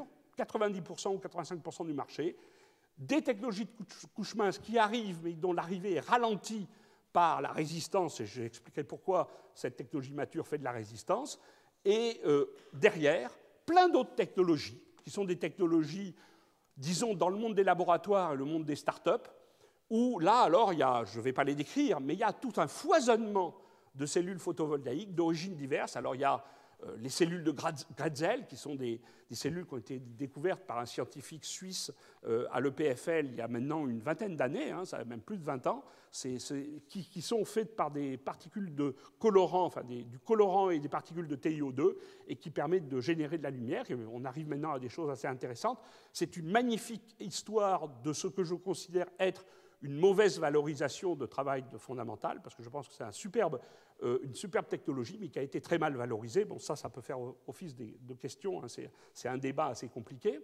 90% ou 85% du marché, des technologies de couche mince qui arrivent, mais dont l'arrivée est ralentie par la résistance, et je vais expliquer pourquoi cette technologie mature fait de la résistance, et derrière, plein d'autres technologies, qui sont des technologies, disons, dans le monde des laboratoires et le monde des start-up, où là, alors, je ne vais pas les décrire, mais il y a tout un foisonnement de cellules photovoltaïques d'origines diverses. Alors, il y a les cellules de Grätzel, qui sont des cellules qui ont été découvertes par un scientifique suisse à l'EPFL il y a maintenant une vingtaine d'années, ça a même plus de 20 ans, qui sont faites par des particules de colorant, enfin du colorant et des particules de TiO2, et qui permettent de générer de la lumière. Et on arrive maintenant à des choses assez intéressantes. C'est une magnifique histoire de ce que je considère être une mauvaise valorisation de travail fondamental, parce que je pense que c'est une superbe technologie, mais qui a été très mal valorisée. Bon, ça peut faire office de questions, c'est un débat assez compliqué.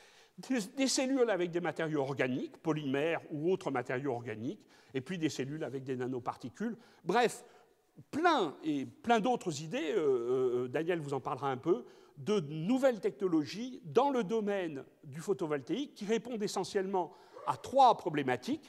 Des cellules avec des matériaux organiques, polymères ou autres matériaux organiques, et puis des cellules avec des nanoparticules. Bref, plein d'autres idées, Daniel vous en parlera un peu, de nouvelles technologies dans le domaine du photovoltaïque qui répondent essentiellement à 3 problématiques: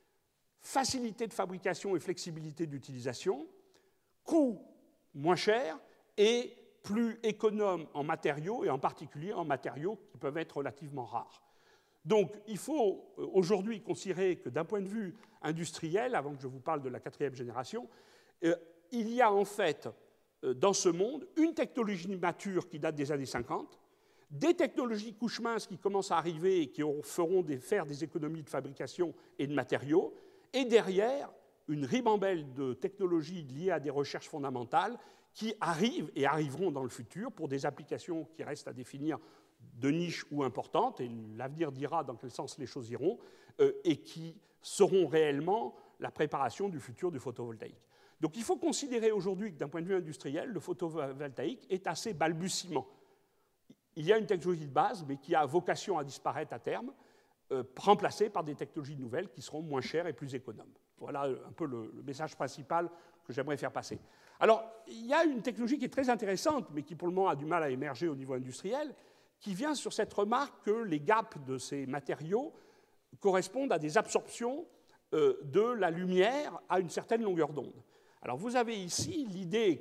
facilité de fabrication et flexibilité d'utilisation, coût moins cher et plus économe en matériaux, et en particulier en matériaux qui peuvent être relativement rares. Donc il faut aujourd'hui considérer que d'un point de vue industriel, avant que je vous parle de la 4e génération, il y a en fait dans ce monde une technologie mature qui date des années 50, des technologies couches minces qui commencent à arriver et qui feront faire des économies de fabrication et de matériaux, et derrière, une ribambelle de technologies liées à des recherches fondamentales qui arrivent et arriveront dans le futur pour des applications qui restent à définir de niche ou importantes, et l'avenir dira dans quel sens les choses iront, et qui seront réellement la préparation du futur du photovoltaïque. Donc il faut considérer aujourd'hui que d'un point de vue industriel, le photovoltaïque est assez balbutiement. Il y a une technologie de base, mais qui a vocation à disparaître à terme, remplacée par des technologies nouvelles qui seront moins chères et plus économes. Voilà un peu le message principal que j'aimerais faire passer. Alors, il y a une technologie qui est très intéressante, mais qui pour le moment a du mal à émerger au niveau industriel, qui vient sur cette remarque que les gaps de ces matériaux correspondent à des absorptions de la lumière à une certaine longueur d'onde. Alors vous avez ici l'idée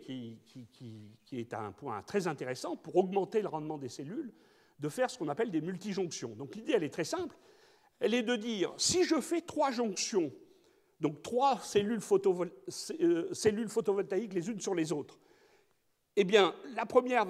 qui est un point très intéressant pour augmenter le rendement des cellules, de faire ce qu'on appelle des multijonctions. Donc l'idée, elle est très simple. Elle est de dire, si je fais 3 jonctions, donc 3 cellules photovoltaïques les unes sur les autres, eh bien, la première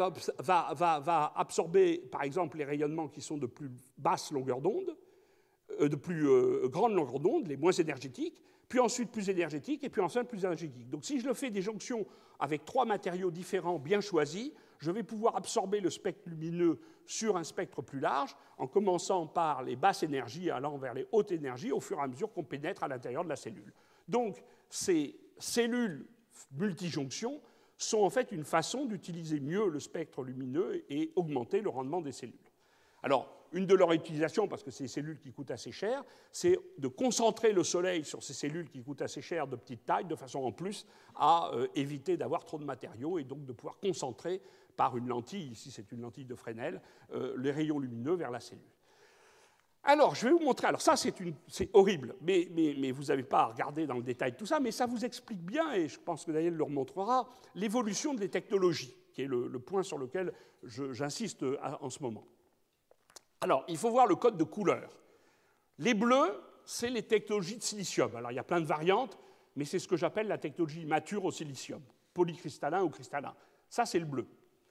va absorber, par exemple, les rayonnements qui sont de plus basse longueur d'onde, de plus grande longueur d'onde, les moins énergétiques, puis ensuite plus énergétiques, et puis enfin plus énergétiques. Donc si je fais des jonctions avec 3 matériaux différents bien choisis, je vais pouvoir absorber le spectre lumineux sur un spectre plus large, en commençant par les basses énergies et allant vers les hautes énergies au fur et à mesure qu'on pénètre à l'intérieur de la cellule. Donc ces cellules multijonctions sont en fait une façon d'utiliser mieux le spectre lumineux et augmenter le rendement des cellules. Alors, une de leurs utilisations, parce que c'est des cellules qui coûtent assez cher, c'est de concentrer le soleil sur ces cellules qui coûtent assez cher de petite taille, de façon en plus à éviter d'avoir trop de matériaux et donc de pouvoir concentrer par une lentille, ici c'est une lentille de Fresnel, les rayons lumineux vers la cellule. Alors, je vais vous montrer, alors ça c'est horrible, mais vous n'avez pas à regarder dans le détail tout ça, mais ça vous explique bien, et je pense que Daniel le remontrera, l'évolution des technologies, qui est le point sur lequel j'insiste en ce moment. Alors, il faut voir le code de couleur. Les bleus, c'est les technologies de silicium. Alors, il y a plein de variantes, mais c'est ce que j'appelle la technologie mature au silicium, polycristallin ou cristallin. Ça, c'est le bleu.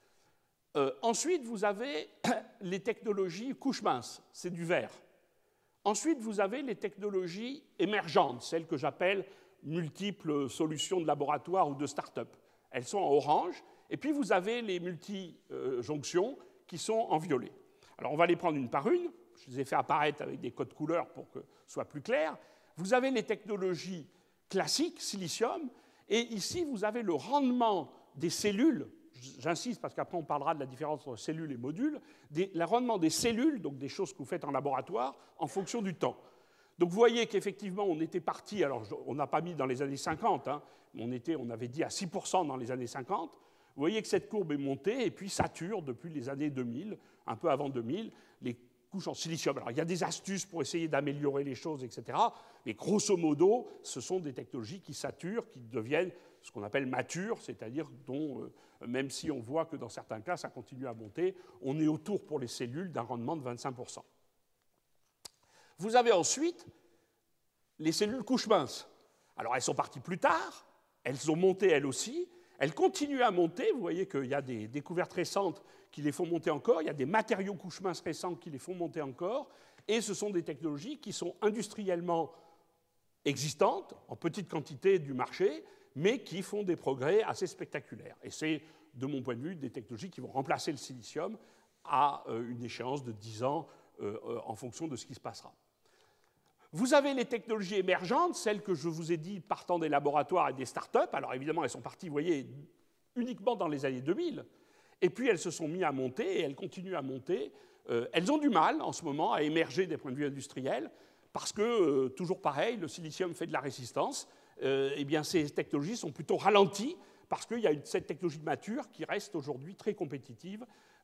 Ensuite, vous avez les technologies couches minces, c'est du vert. Ensuite, vous avez les technologies émergentes, celles que j'appelle multiples solutions de laboratoire ou de start-up. Elles sont en orange. Et puis, vous avez les multijonctions qui sont en violet. Alors, on va les prendre une par une. Je les ai fait apparaître avec des codes couleurs pour que ce soit plus clair. Vous avez les technologies classiques, silicium, et ici, vous avez le rendement des cellules. J'insiste parce qu'après, on parlera de la différence entre cellules et modules. Le rendement des cellules, donc des choses que vous faites en laboratoire, en fonction du temps. Donc, vous voyez qu'effectivement, on était parti, alors on n'a pas mis dans les années 50, hein, on avait dit à 6% dans les années 50. Vous voyez que cette courbe est montée et puis sature depuis les années 2000, un peu avant 2000, les couches en silicium. Alors, il y a des astuces pour essayer d'améliorer les choses, etc. Mais grosso modo, ce sont des technologies qui saturent, qui deviennent ce qu'on appelle matures, c'est-à-dire dont, même si on voit que dans certains cas, ça continue à monter, on est autour pour les cellules d'un rendement de 25%. Vous avez ensuite les cellules couches minces. Alors, elles sont parties plus tard, elles ont monté elles aussi. Elles continuent à monter, vous voyez qu'il y a des découvertes récentes qui les font monter encore, il y a des matériaux couches minces récents qui les font monter encore, et ce sont des technologies qui sont industriellement existantes, en petite quantité du marché, mais qui font des progrès assez spectaculaires. Et c'est, de mon point de vue, des technologies qui vont remplacer le silicium à une échéance de 10 ans en fonction de ce qui se passera. Vous avez les technologies émergentes, celles que je vous ai dit partant des laboratoires et des start-up. Alors évidemment, elles sont parties, vous voyez, uniquement dans les années 2000. Et puis elles se sont mises à monter et elles continuent à monter. Elles ont du mal en ce moment à émerger des points de vue industriels parce que, toujours pareil, le silicium fait de la résistance. Eh bien, ces technologies sont plutôt ralenties parce qu'il y a cette technologie mature qui reste aujourd'hui très compétitive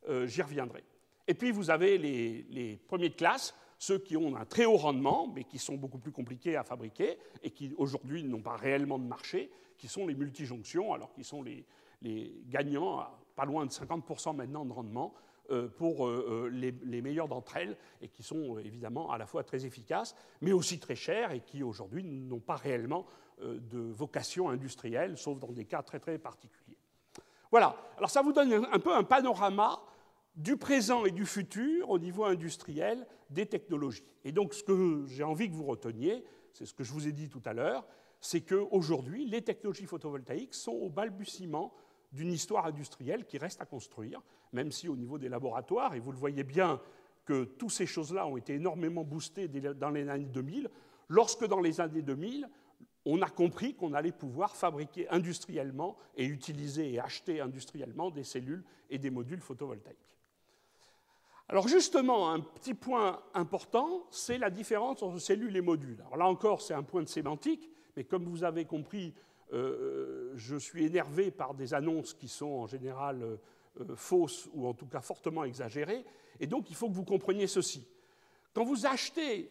j'y reviendrai. Et puis vous avez les premiers de classe, ceux qui ont un très haut rendement, mais qui sont beaucoup plus compliqués à fabriquer et qui aujourd'hui n'ont pas réellement de marché, qui sont les multijonctions, alors qui sont les gagnants à pas loin de 50% maintenant de rendement pour les meilleures d'entre elles, et qui sont évidemment à la fois très efficaces, mais aussi très chères, et qui aujourd'hui n'ont pas réellement de vocation industrielle, sauf dans des cas très très particuliers. Voilà, alors ça vous donne un peu un panorama du présent et du futur au niveau industriel des technologies. Et donc ce que j'ai envie que vous reteniez, c'est ce que je vous ai dit tout à l'heure, c'est qu'aujourd'hui, les technologies photovoltaïques sont au balbutiement d'une histoire industrielle qui reste à construire, même si au niveau des laboratoires, et vous le voyez bien que toutes ces choses-là ont été énormément boostées dans les années 2000, lorsque dans les années 2000, on a compris qu'on allait pouvoir fabriquer industriellement et utiliser et acheter industriellement des cellules et des modules photovoltaïques. Alors justement, un petit point important, c'est la différence entre cellules et modules. Alors là encore, c'est un point de sémantique, mais comme vous avez compris, je suis énervé par des annonces qui sont en général fausses ou en tout cas fortement exagérées, et donc il faut que vous compreniez ceci. Quand vous achetez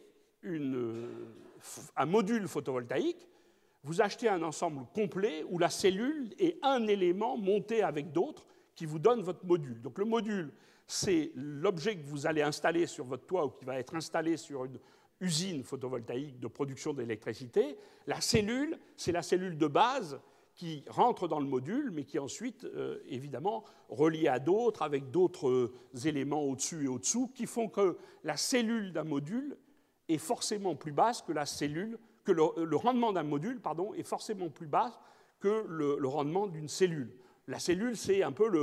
un module photovoltaïque, vous achetez un ensemble complet où la cellule est un élément monté avec d'autres qui vous donne votre module. Donc le module, c'est l'objet que vous allez installer sur votre toit ou qui va être installé sur une usine photovoltaïque de production d'électricité. La cellule, c'est la cellule de base qui rentre dans le module, mais qui est ensuite, évidemment, reliée à d'autres, avec d'autres éléments au-dessus et au-dessous, qui font que la cellule d'un module est forcément plus basse que la cellule, que le rendement d'un module, pardon, est forcément plus bas que le rendement d'une cellule. La cellule, c'est un peu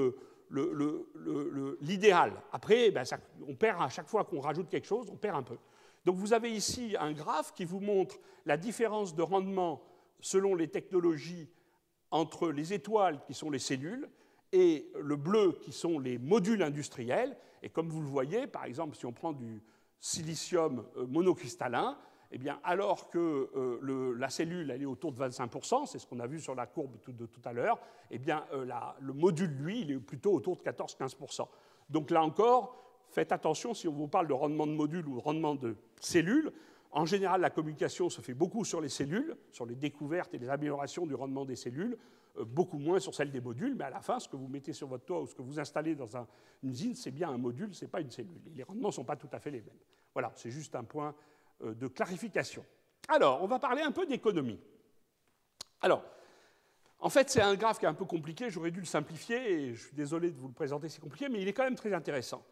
l'idéal. Après, ben, on perd à chaque fois qu'on rajoute quelque chose, on perd un peu. Donc vous avez ici un graphe qui vous montre la différence de rendement selon les technologies entre les étoiles, qui sont les cellules, et le bleu, qui sont les modules industriels. Et comme vous le voyez, par exemple, si on prend du silicium monocristallin, eh bien, alors que la cellule elle est autour de 25%, c'est ce qu'on a vu sur la courbe de tout à l'heure, eh bien, le module, lui, il est plutôt autour de 14-15%. Donc là encore, faites attention si on vous parle de rendement de module ou de rendement de cellules. En général, la communication se fait beaucoup sur les cellules, sur les découvertes et les améliorations du rendement des cellules, beaucoup moins sur celle des modules, mais à la fin, ce que vous mettez sur votre toit ou ce que vous installez dans une usine, c'est bien un module, ce n'est pas une cellule. Et les rendements ne sont pas tout à fait les mêmes. Voilà, c'est juste un point de clarification. Alors, on va parler un peu d'économie. Alors, en fait, c'est un graphe qui est un peu compliqué, j'aurais dû le simplifier, et je suis désolé de vous le présenter, c'est compliqué, mais il est quand même très intéressant.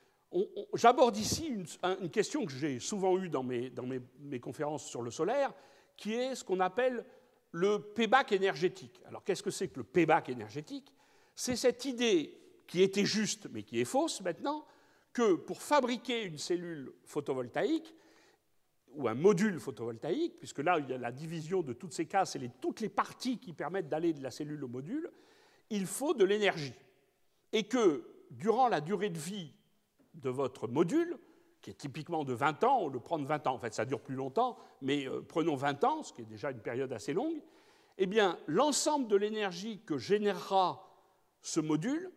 J'aborde ici une question que j'ai souvent eue dans mes conférences sur le solaire, qui est ce qu'on appelle le payback énergétique. Alors, qu'est-ce que c'est que le payback énergétique? C'est cette idée qui était juste, mais qui est fausse maintenant, que pour fabriquer une cellule photovoltaïque, ou un module photovoltaïque, puisque là, il y a la division de toutes ces cases, c'est toutes les parties qui permettent d'aller de la cellule au module, il faut de l'énergie. Et que, durant la durée de vie de votre module, qui est typiquement de 20 ans, on le prend de 20 ans, en fait ça dure plus longtemps, mais prenons 20 ans, ce qui est déjà une période assez longue, eh bien, l'ensemble de l'énergie que générera ce module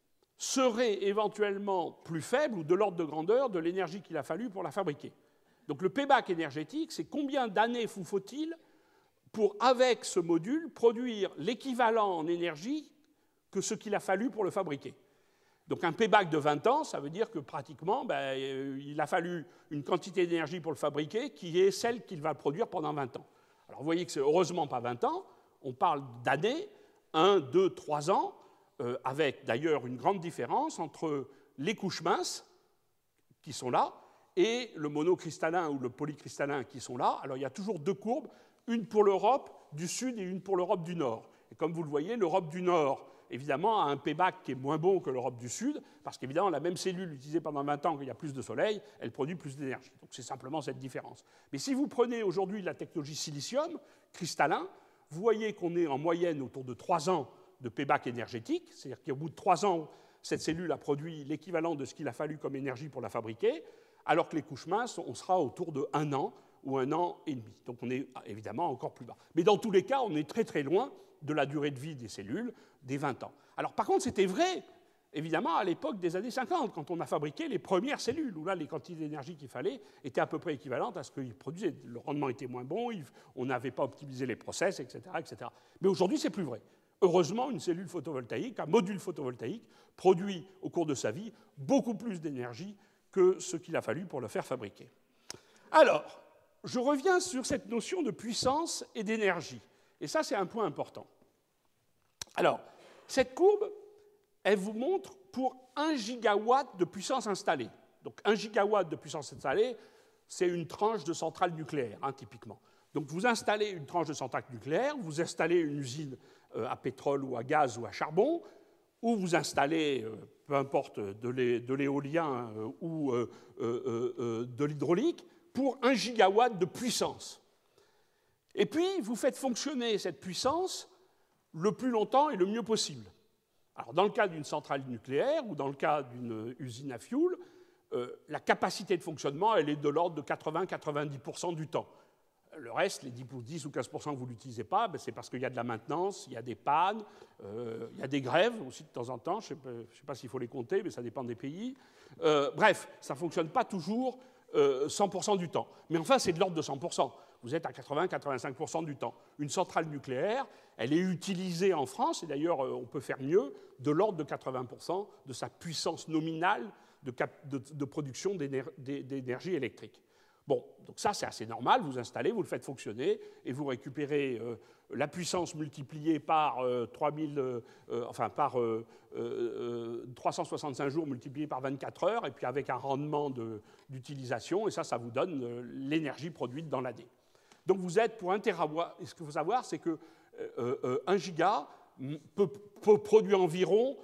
serait éventuellement plus faible ou de l'ordre de grandeur de l'énergie qu'il a fallu pour la fabriquer. Donc le payback énergétique, c'est combien d'années vous faut-il pour, avec ce module, produire l'équivalent en énergie que ce qu'il a fallu pour le fabriquer. Donc un payback de 20 ans, ça veut dire que pratiquement, il a fallu une quantité d'énergie pour le fabriquer qui est celle qu'il va produire pendant 20 ans. Alors vous voyez que c'est heureusement pas 20 ans, on parle d'années, 1, 2, 3 ans, avec d'ailleurs une grande différence entre les couches minces qui sont là et le monocristallin ou le polycristallin qui sont là. Alors il y a toujours deux courbes, une pour l'Europe du Sud et une pour l'Europe du Nord. Et comme vous le voyez, l'Europe du Nord, évidemment, a un payback qui est moins bon que l'Europe du Sud, parce qu'évidemment, la même cellule utilisée pendant 20 ans, quand il y a plus de soleil, elle produit plus d'énergie. Donc c'est simplement cette différence. Mais si vous prenez aujourd'hui la technologie silicium, cristallin, vous voyez qu'on est en moyenne autour de 3 ans de payback énergétique, c'est-à-dire qu'au bout de 3 ans, cette cellule a produit l'équivalent de ce qu'il a fallu comme énergie pour la fabriquer, alors que les couches minces, on sera autour de 1 an ou 1 an et demi. Donc on est évidemment encore plus bas. Mais dans tous les cas, on est très très loin de la durée de vie des cellules, des 20 ans. Alors par contre, c'était vrai, évidemment, à l'époque des années 50, quand on a fabriqué les premières cellules, où là, les quantités d'énergie qu'il fallait étaient à peu près équivalentes à ce qu'ils produisaient. Le rendement était moins bon, on n'avait pas optimisé les process, etc., etc. Mais aujourd'hui, c'est plus vrai. Heureusement, une cellule photovoltaïque, un module photovoltaïque, produit au cours de sa vie beaucoup plus d'énergie que ce qu'il a fallu pour le faire fabriquer. Alors, je reviens sur cette notion de puissance et d'énergie. Et ça, c'est un point important. Alors, cette courbe, elle vous montre pour 1 gigawatt de puissance installée. Donc 1 gigawatt de puissance installée, c'est une tranche de centrale nucléaire, typiquement. Donc vous installez une tranche de centrale nucléaire, vous installez une usine à pétrole ou à gaz ou à charbon, ou vous installez, peu importe, de l'éolien ou de l'hydraulique, pour 1 gigawatt de puissance. Et puis, vous faites fonctionner cette puissance le plus longtemps et le mieux possible. Alors, dans le cas d'une centrale nucléaire ou dans le cas d'une usine à fioul, la capacité de fonctionnement, elle est de l'ordre de 80-90% du temps. Le reste, les 10 ou 15% que vous n'utilisez pas, c'est parce qu'il y a de la maintenance, il y a des pannes, il y a des grèves aussi de temps en temps. Je ne sais pas s'il faut les compter, mais ça dépend des pays. Bref, ça ne fonctionne pas toujours 100% du temps. Mais enfin, c'est de l'ordre de 100%. Vous êtes à 80-85% du temps. Une centrale nucléaire, elle est utilisée en France, et d'ailleurs, on peut faire mieux, de l'ordre de 80% de sa puissance nominale de production d'énergie électrique. Bon, donc ça, c'est assez normal. Vous installez, vous le faites fonctionner, et vous récupérez la puissance multipliée par 365 jours multiplié par 24 heures, et puis avec un rendement d'utilisation, et ça vous donne l'énergie produite dans l'année. Donc vous êtes pour 1 terawatt. Et ce qu'il faut savoir, c'est que 1 giga peut produire environ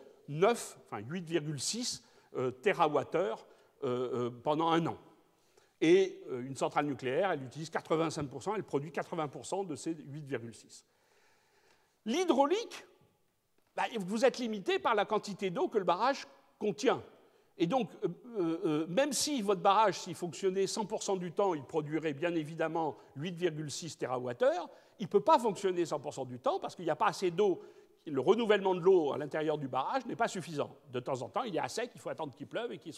8,6 terawattheures pendant un an. Et une centrale nucléaire, elle utilise 85%, elle produit 80% de ces 8,6. L'hydraulique, vous êtes limité par la quantité d'eau que le barrage contient. Et donc, même si votre barrage, s'il fonctionnait 100% du temps, il produirait bien évidemment 8,6 TWh, il ne peut pas fonctionner 100% du temps parce qu'il n'y a pas assez d'eau. Le renouvellement de l'eau à l'intérieur du barrage n'est pas suffisant. De temps en temps, il est à sec, il faut attendre qu'il pleuve et qu'il se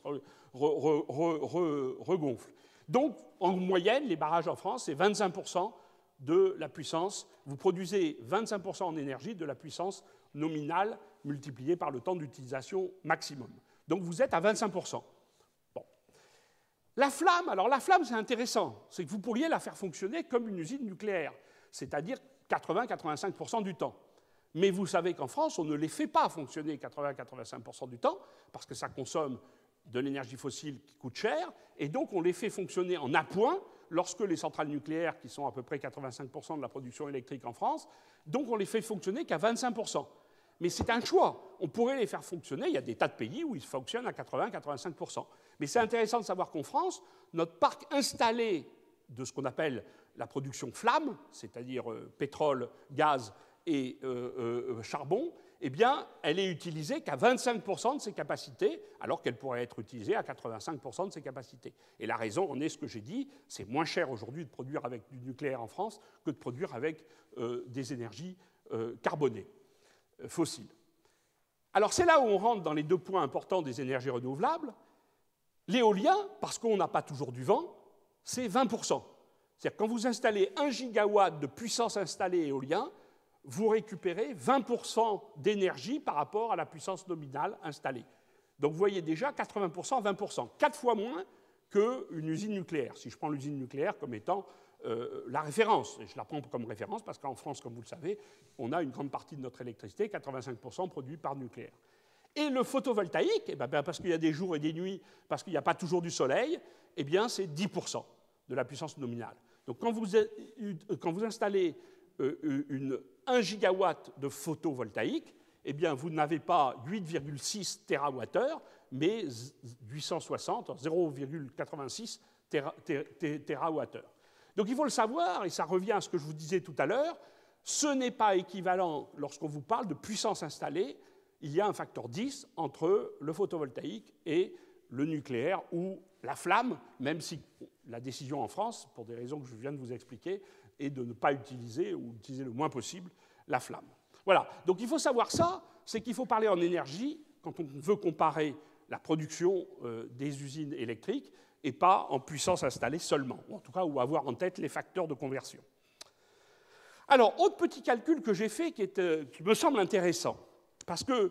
regonfle. Donc, en moyenne, les barrages en France, c'est 25% de la puissance. Vous produisez 25% en énergie de la puissance nominale multipliée par le temps d'utilisation maximum. Donc, vous êtes à 25%. Bon. La flamme, alors la flamme, c'est intéressant. C'est que vous pourriez la faire fonctionner comme une usine nucléaire, c'est-à-dire 80-85% du temps. Mais vous savez qu'en France, on ne les fait pas fonctionner 80-85% du temps, parce que ça consomme de l'énergie fossile qui coûte cher, et donc on les fait fonctionner en appoint lorsque les centrales nucléaires, qui sont à peu près 85% de la production électrique en France, donc on les fait fonctionner qu'à 25%. Mais c'est un choix. On pourrait les faire fonctionner, il y a des tas de pays où ils fonctionnent à 80-85%. Mais c'est intéressant de savoir qu'en France, notre parc installé de ce qu'on appelle la production flamme, c'est-à-dire pétrole, gaz et charbon, eh bien, elle est utilisée qu'à 25% de ses capacités, alors qu'elle pourrait être utilisée à 85% de ses capacités. Et la raison en est ce que j'ai dit, c'est moins cher aujourd'hui de produire avec du nucléaire en France que de produire avec des énergies carbonées, fossiles. Alors c'est là où on rentre dans les deux points importants des énergies renouvelables. L'éolien, parce qu'on n'a pas toujours du vent, c'est 20%. C'est-à-dire quand vous installez 1 gigawatt de puissance installée éolien, vous récupérez 20% d'énergie par rapport à la puissance nominale installée. Donc vous voyez déjà 80%, 20%, 4 fois moins qu'une usine nucléaire. Si je prends l'usine nucléaire comme étant la référence, et je la prends comme référence parce qu'en France, comme vous le savez, on a une grande partie de notre électricité, 85% produite par nucléaire. Et le photovoltaïque, eh bien, parce qu'il y a des jours et des nuits, parce qu'il n'y a pas toujours du soleil, eh bien, c'est 10% de la puissance nominale. Donc quand vous installez 1 gigawatt de photovoltaïque, eh bien, vous n'avez pas 8,6 TWh, mais 860, 0,86 TWh. Donc il faut le savoir, et ça revient à ce que je vous disais tout à l'heure, ce n'est pas équivalent, lorsqu'on vous parle de puissance installée, il y a un facteur 10 entre le photovoltaïque et le nucléaire ou la flamme, même si la décision en France, pour des raisons que je viens de vous expliquer, est de ne pas utiliser, ou utiliser le moins possible, la flamme. Voilà, donc il faut savoir ça, c'est qu'il faut parler en énergie quand on veut comparer la production des usines électriques et pas en puissance installée seulement, ou en tout cas, ou avoir en tête les facteurs de conversion. Alors, autre petit calcul que j'ai fait qui me semble intéressant, parce que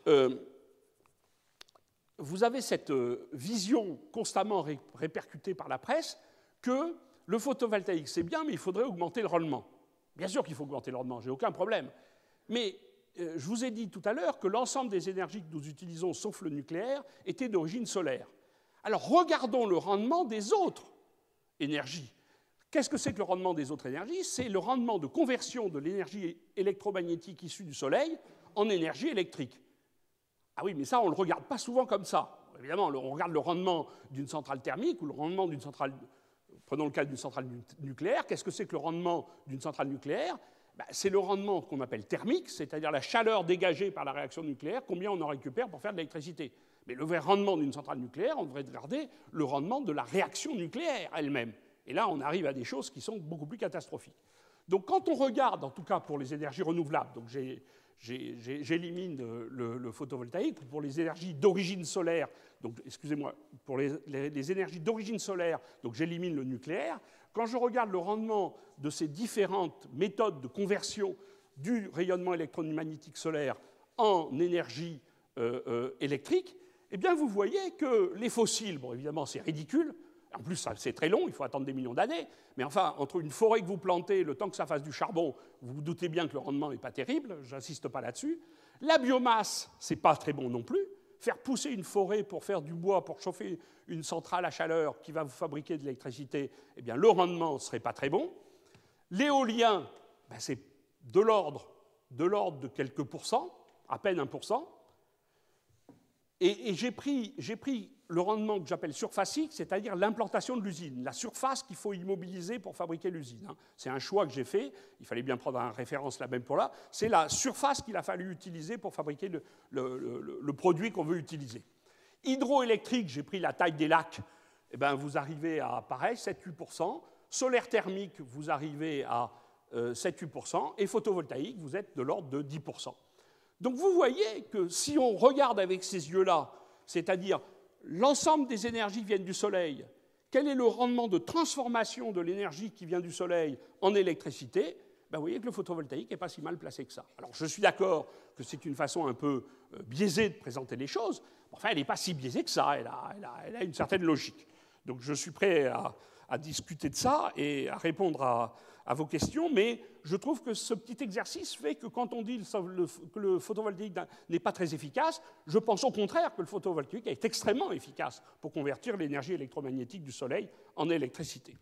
vous avez cette vision constamment répercutée par la presse que le photovoltaïque, c'est bien, mais il faudrait augmenter le rendement. Bien sûr qu'il faut augmenter le rendement, j'ai aucun problème. Mais je vous ai dit tout à l'heure que l'ensemble des énergies que nous utilisons, sauf le nucléaire, étaient d'origine solaire. Alors, regardons le rendement des autres énergies. Qu'est-ce que c'est que le rendement des autres énergies? C'est le rendement de conversion de l'énergie électromagnétique issue du Soleil en énergie électrique. Ah oui, mais ça, on ne le regarde pas souvent comme ça. Évidemment, on regarde le rendement d'une centrale thermique ou le rendement d'une centrale... Prenons le cas d'une centrale nucléaire. Qu'est-ce que c'est que le rendement d'une centrale nucléaire? C'est le rendement qu'on appelle thermique, c'est-à-dire la chaleur dégagée par la réaction nucléaire, combien on en récupère pour faire de l'électricité. Mais le vrai rendement d'une centrale nucléaire, on devrait regarder le rendement de la réaction nucléaire elle-même. Et là, on arrive à des choses qui sont beaucoup plus catastrophiques. Donc quand on regarde, en tout cas pour les énergies renouvelables, donc j'élimine le photovoltaïque, pour les énergies d'origine solaire, donc excusez-moi, pour les énergies d'origine solaire, donc j'élimine le nucléaire. Quand je regarde le rendement de ces différentes méthodes de conversion du rayonnement électromagnétique solaire en énergie électrique, eh bien vous voyez que les fossiles, bon évidemment c'est ridicule, en plus c'est très long, il faut attendre des millions d'années, mais enfin entre une forêt que vous plantez, le temps que ça fasse du charbon, vous vous doutez bien que le rendement n'est pas terrible, j'insiste pas là-dessus. La biomasse, c'est pas très bon non plus. Faire pousser une forêt pour faire du bois, pour chauffer une centrale à chaleur qui va vous fabriquer de l'électricité, eh bien, le rendement ne serait pas très bon. L'éolien, c'est de l'ordre de quelques pourcents, à peine 1%. Et j'ai pris le rendement que j'appelle surfacique, c'est-à-dire l'implantation de l'usine, la surface qu'il faut immobiliser pour fabriquer l'usine. C'est un choix que j'ai fait, il fallait bien prendre en référence la même pour là, c'est la surface qu'il a fallu utiliser pour fabriquer le produit qu'on veut utiliser. Hydroélectrique, j'ai pris la taille des lacs, eh bien, vous arrivez à, pareil, 7-8%. Solaire thermique, vous arrivez à 7-8%. Et photovoltaïque, vous êtes de l'ordre de 10%. Donc vous voyez que si on regarde avec ces yeux-là, c'est-à-dire l'ensemble des énergies viennent du Soleil, quel est le rendement de transformation de l'énergie qui vient du Soleil en électricité, vous voyez que le photovoltaïque n'est pas si mal placé que ça. Alors je suis d'accord que c'est une façon un peu biaisée de présenter les choses, mais enfin elle n'est pas si biaisée que ça, elle a une certaine logique. Donc je suis prêt à discuter de ça et à répondre à vos questions, mais je trouve que ce petit exercice fait que quand on dit que le photovoltaïque n'est pas très efficace, je pense au contraire que le photovoltaïque est extrêmement efficace pour convertir l'énergie électromagnétique du Soleil en électricité.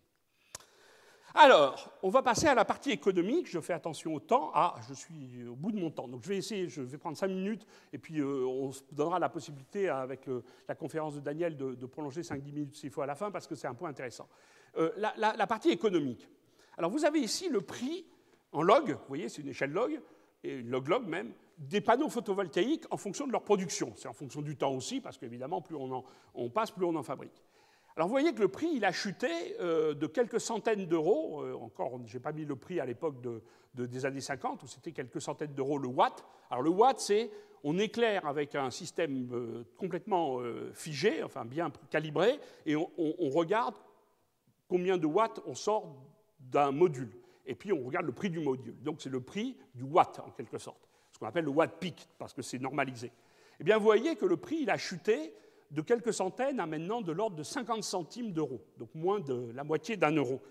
Alors, on va passer à la partie économique. Je fais attention au temps. Ah, je suis au bout de mon temps. Donc je vais prendre 5 minutes, et puis on se donnera la possibilité, avec la conférence de Daniel, de prolonger 5-10 minutes s'il faut à la fin, parce que c'est un point intéressant. La partie économique. Alors, vous avez ici le prix en log, vous voyez, c'est une échelle log, et une log-log même, des panneaux photovoltaïques en fonction de leur production. C'est en fonction du temps aussi, parce qu'évidemment, plus on passe, plus on en fabrique. Alors vous voyez que le prix, il a chuté de quelques centaines d'euros. Encore, je n'ai pas mis le prix à l'époque des années 50, où c'était quelques centaines d'euros le watt. Alors le watt, c'est, on éclaire avec un système complètement figé, enfin bien calibré, et on regarde combien de watts on sort d'un module. Et puis on regarde le prix du module. Donc c'est le prix du watt, en quelque sorte. Ce qu'on appelle le watt peak, parce que c'est normalisé. Eh bien vous voyez que le prix, il a chuté de quelques centaines à maintenant de l'ordre de 50 centimes d'euros, donc moins de la moitié d'un euro.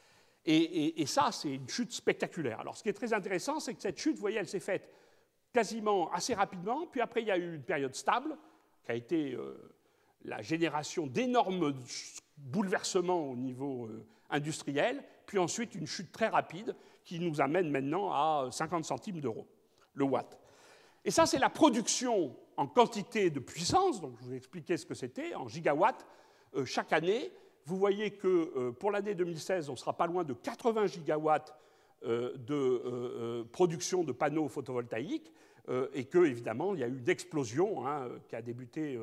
Et ça, c'est une chute spectaculaire. Alors, ce qui est très intéressant, c'est que cette chute, vous voyez, elle s'est faite quasiment assez rapidement, puis après, il y a eu une période stable, qui a été la génération d'énormes bouleversements au niveau industriel, puis ensuite une chute très rapide qui nous amène maintenant à 50 centimes d'euros, le watt. Et ça, c'est la production en quantité de puissance, donc je vous ai expliqué ce que c'était, en gigawatts, chaque année. Vous voyez que pour l'année 2016, on ne sera pas loin de 80 gigawatts de production de panneaux photovoltaïques, et que, évidemment, il y a eu une explosion qui a débuté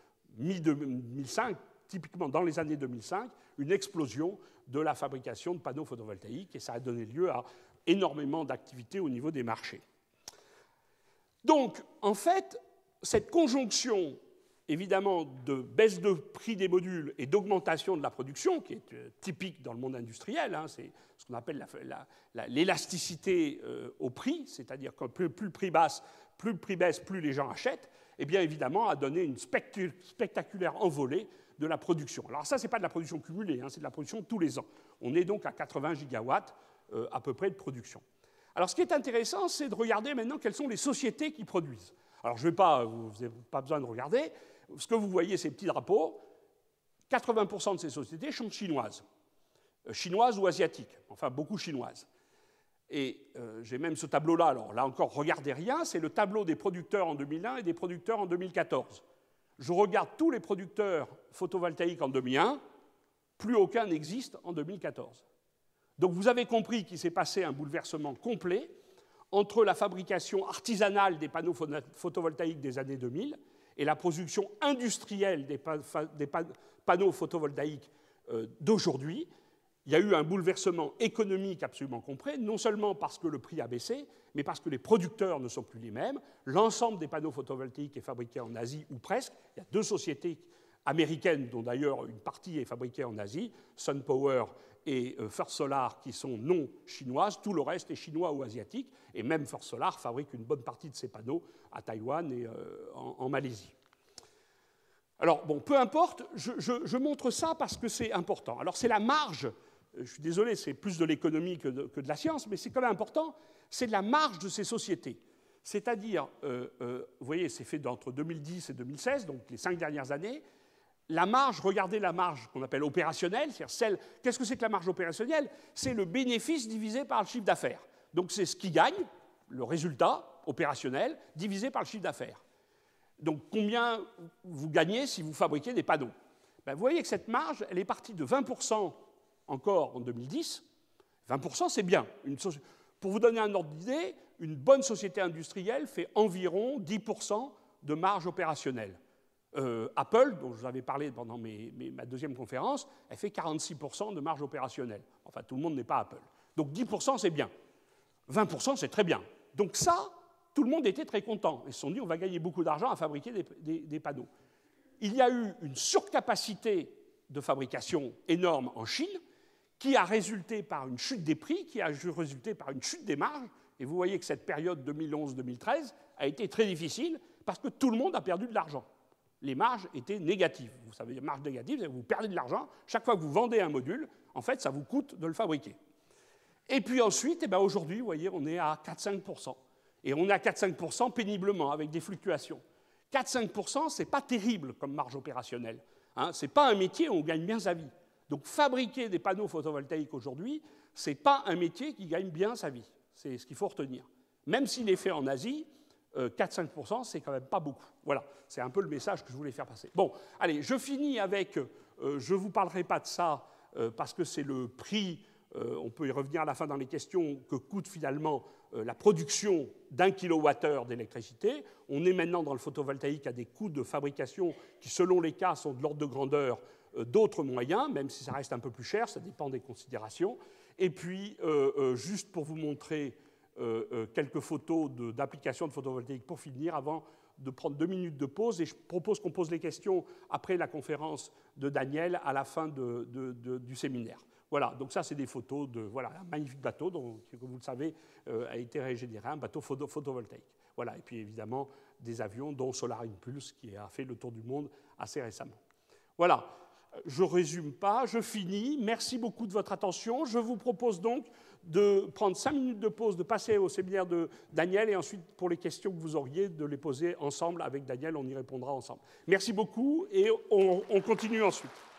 mi-2005, typiquement dans les années 2005, une explosion de la fabrication de panneaux photovoltaïques, et ça a donné lieu à énormément d'activités au niveau des marchés. Donc, en fait, cette conjonction, évidemment, de baisse de prix des modules et d'augmentation de la production, qui est typique dans le monde industriel, hein, c'est ce qu'on appelle l'élasticité au prix, c'est-à-dire que plus le prix baisse, plus les gens achètent, eh bien, évidemment, a donné une spectaculaire envolée de la production. Alors ça, ce n'est pas de la production cumulée, hein, c'est de la production tous les ans. On est donc à 80 gigawatts à peu près de production. Alors ce qui est intéressant, c'est de regarder maintenant quelles sont les sociétés qui produisent. Alors je ne vais pas, vous n'avez pas besoin de regarder, ce que vous voyez, ces petits drapeaux, 80% de ces sociétés sont chinoises. Chinoises ou asiatiques, enfin beaucoup chinoises. Et j'ai même ce tableau-là, alors là encore, regardez rien, c'est le tableau des producteurs en 2001 et des producteurs en 2014. Je regarde tous les producteurs photovoltaïques en 2001, plus aucun n'existe en 2014. Donc vous avez compris qu'il s'est passé un bouleversement complet entre la fabrication artisanale des panneaux photovoltaïques des années 2000 et la production industrielle des panneaux photovoltaïques d'aujourd'hui. Il y a eu un bouleversement économique absolument complet, non seulement parce que le prix a baissé, mais parce que les producteurs ne sont plus les mêmes. L'ensemble des panneaux photovoltaïques est fabriqué en Asie, ou presque. Il y a 2 sociétés américaines, dont d'ailleurs une partie est fabriquée en Asie, SunPower et First Solar, qui sont non chinoises. Tout le reste est chinois ou asiatique. Et même First Solar fabrique une bonne partie de ses panneaux à Taïwan et en Malaisie. Alors, bon, peu importe, je montre ça parce que c'est important. Alors, c'est la marge, je suis désolé, c'est plus de l'économie que de la science, mais c'est quand même important, c'est de la marge de ces sociétés. C'est-à-dire, vous voyez, c'est fait entre 2010 et 2016, donc les 5 dernières années. La marge, regardez la marge qu'on appelle opérationnelle, c'est-à-dire celle... Qu'est-ce que c'est que la marge opérationnelle? C'est le bénéfice divisé par le chiffre d'affaires. Donc c'est ce qui gagne, le résultat opérationnel, divisé par le chiffre d'affaires. Donc combien vous gagnez si vous fabriquez des panneaux? Ben, vous voyez que cette marge, elle est partie de 20% encore en 2010. 20%, c'est bien. Pour vous donner un ordre d'idée, une bonne société industrielle fait environ 10% de marge opérationnelle. Apple, dont je vous avais parlé pendant ma deuxième conférence, elle fait 46% de marge opérationnelle. Enfin, tout le monde n'est pas Apple. Donc 10%, c'est bien. 20%, c'est très bien. Donc ça, tout le monde était très content. Ils se sont dit, on va gagner beaucoup d'argent à fabriquer des panneaux. Il y a eu une surcapacité de fabrication énorme en Chine, qui a résulté par une chute des prix, qui a résulté par une chute des marges. Et vous voyez que cette période 2011-2013 a été très difficile parce que tout le monde a perdu de l'argent. Les marges étaient négatives. Vous savez, les marges négatives, vous perdez de l'argent. Chaque fois que vous vendez un module, en fait, ça vous coûte de le fabriquer. Et puis ensuite, aujourd'hui, vous voyez, on est à 4-5%. Et on est à 4-5% péniblement, avec des fluctuations. 4-5%, ce n'est pas terrible comme marge opérationnelle. Hein, ce n'est pas un métier où on gagne bien sa vie. Donc fabriquer des panneaux photovoltaïques aujourd'hui, ce n'est pas un métier qui gagne bien sa vie. C'est ce qu'il faut retenir. Même s'il est fait en Asie, 4-5%, c'est quand même pas beaucoup. Voilà, c'est un peu le message que je voulais faire passer. Bon, allez, je finis avec, je ne vous parlerai pas de ça, parce que c'est le prix, on peut y revenir à la fin dans les questions, que coûte finalement la production d'1 kWh d'électricité. On est maintenant dans le photovoltaïque à des coûts de fabrication qui, selon les cas, sont de l'ordre de grandeur d'autres moyens, même si ça reste un peu plus cher, ça dépend des considérations. Et puis, juste pour vous montrer quelques photos d'applications de photovoltaïque pour finir, avant de prendre 2 minutes de pause, et je propose qu'on pose les questions après la conférence de Daniel à la fin du séminaire. Voilà, donc ça c'est des photos de un magnifique bateau, dont, comme vous le savez, a été régénéré, un bateau photovoltaïque. Voilà, et puis évidemment des avions, dont Solar Impulse, qui a fait le tour du monde assez récemment. Voilà, je ne résume pas, je finis. Merci beaucoup de votre attention. Je vous propose donc de prendre 5 minutes de pause, de passer au séminaire de Daniel, et ensuite, pour les questions que vous auriez, de les poser ensemble avec Daniel, on y répondra ensemble. Merci beaucoup, et on continue ensuite.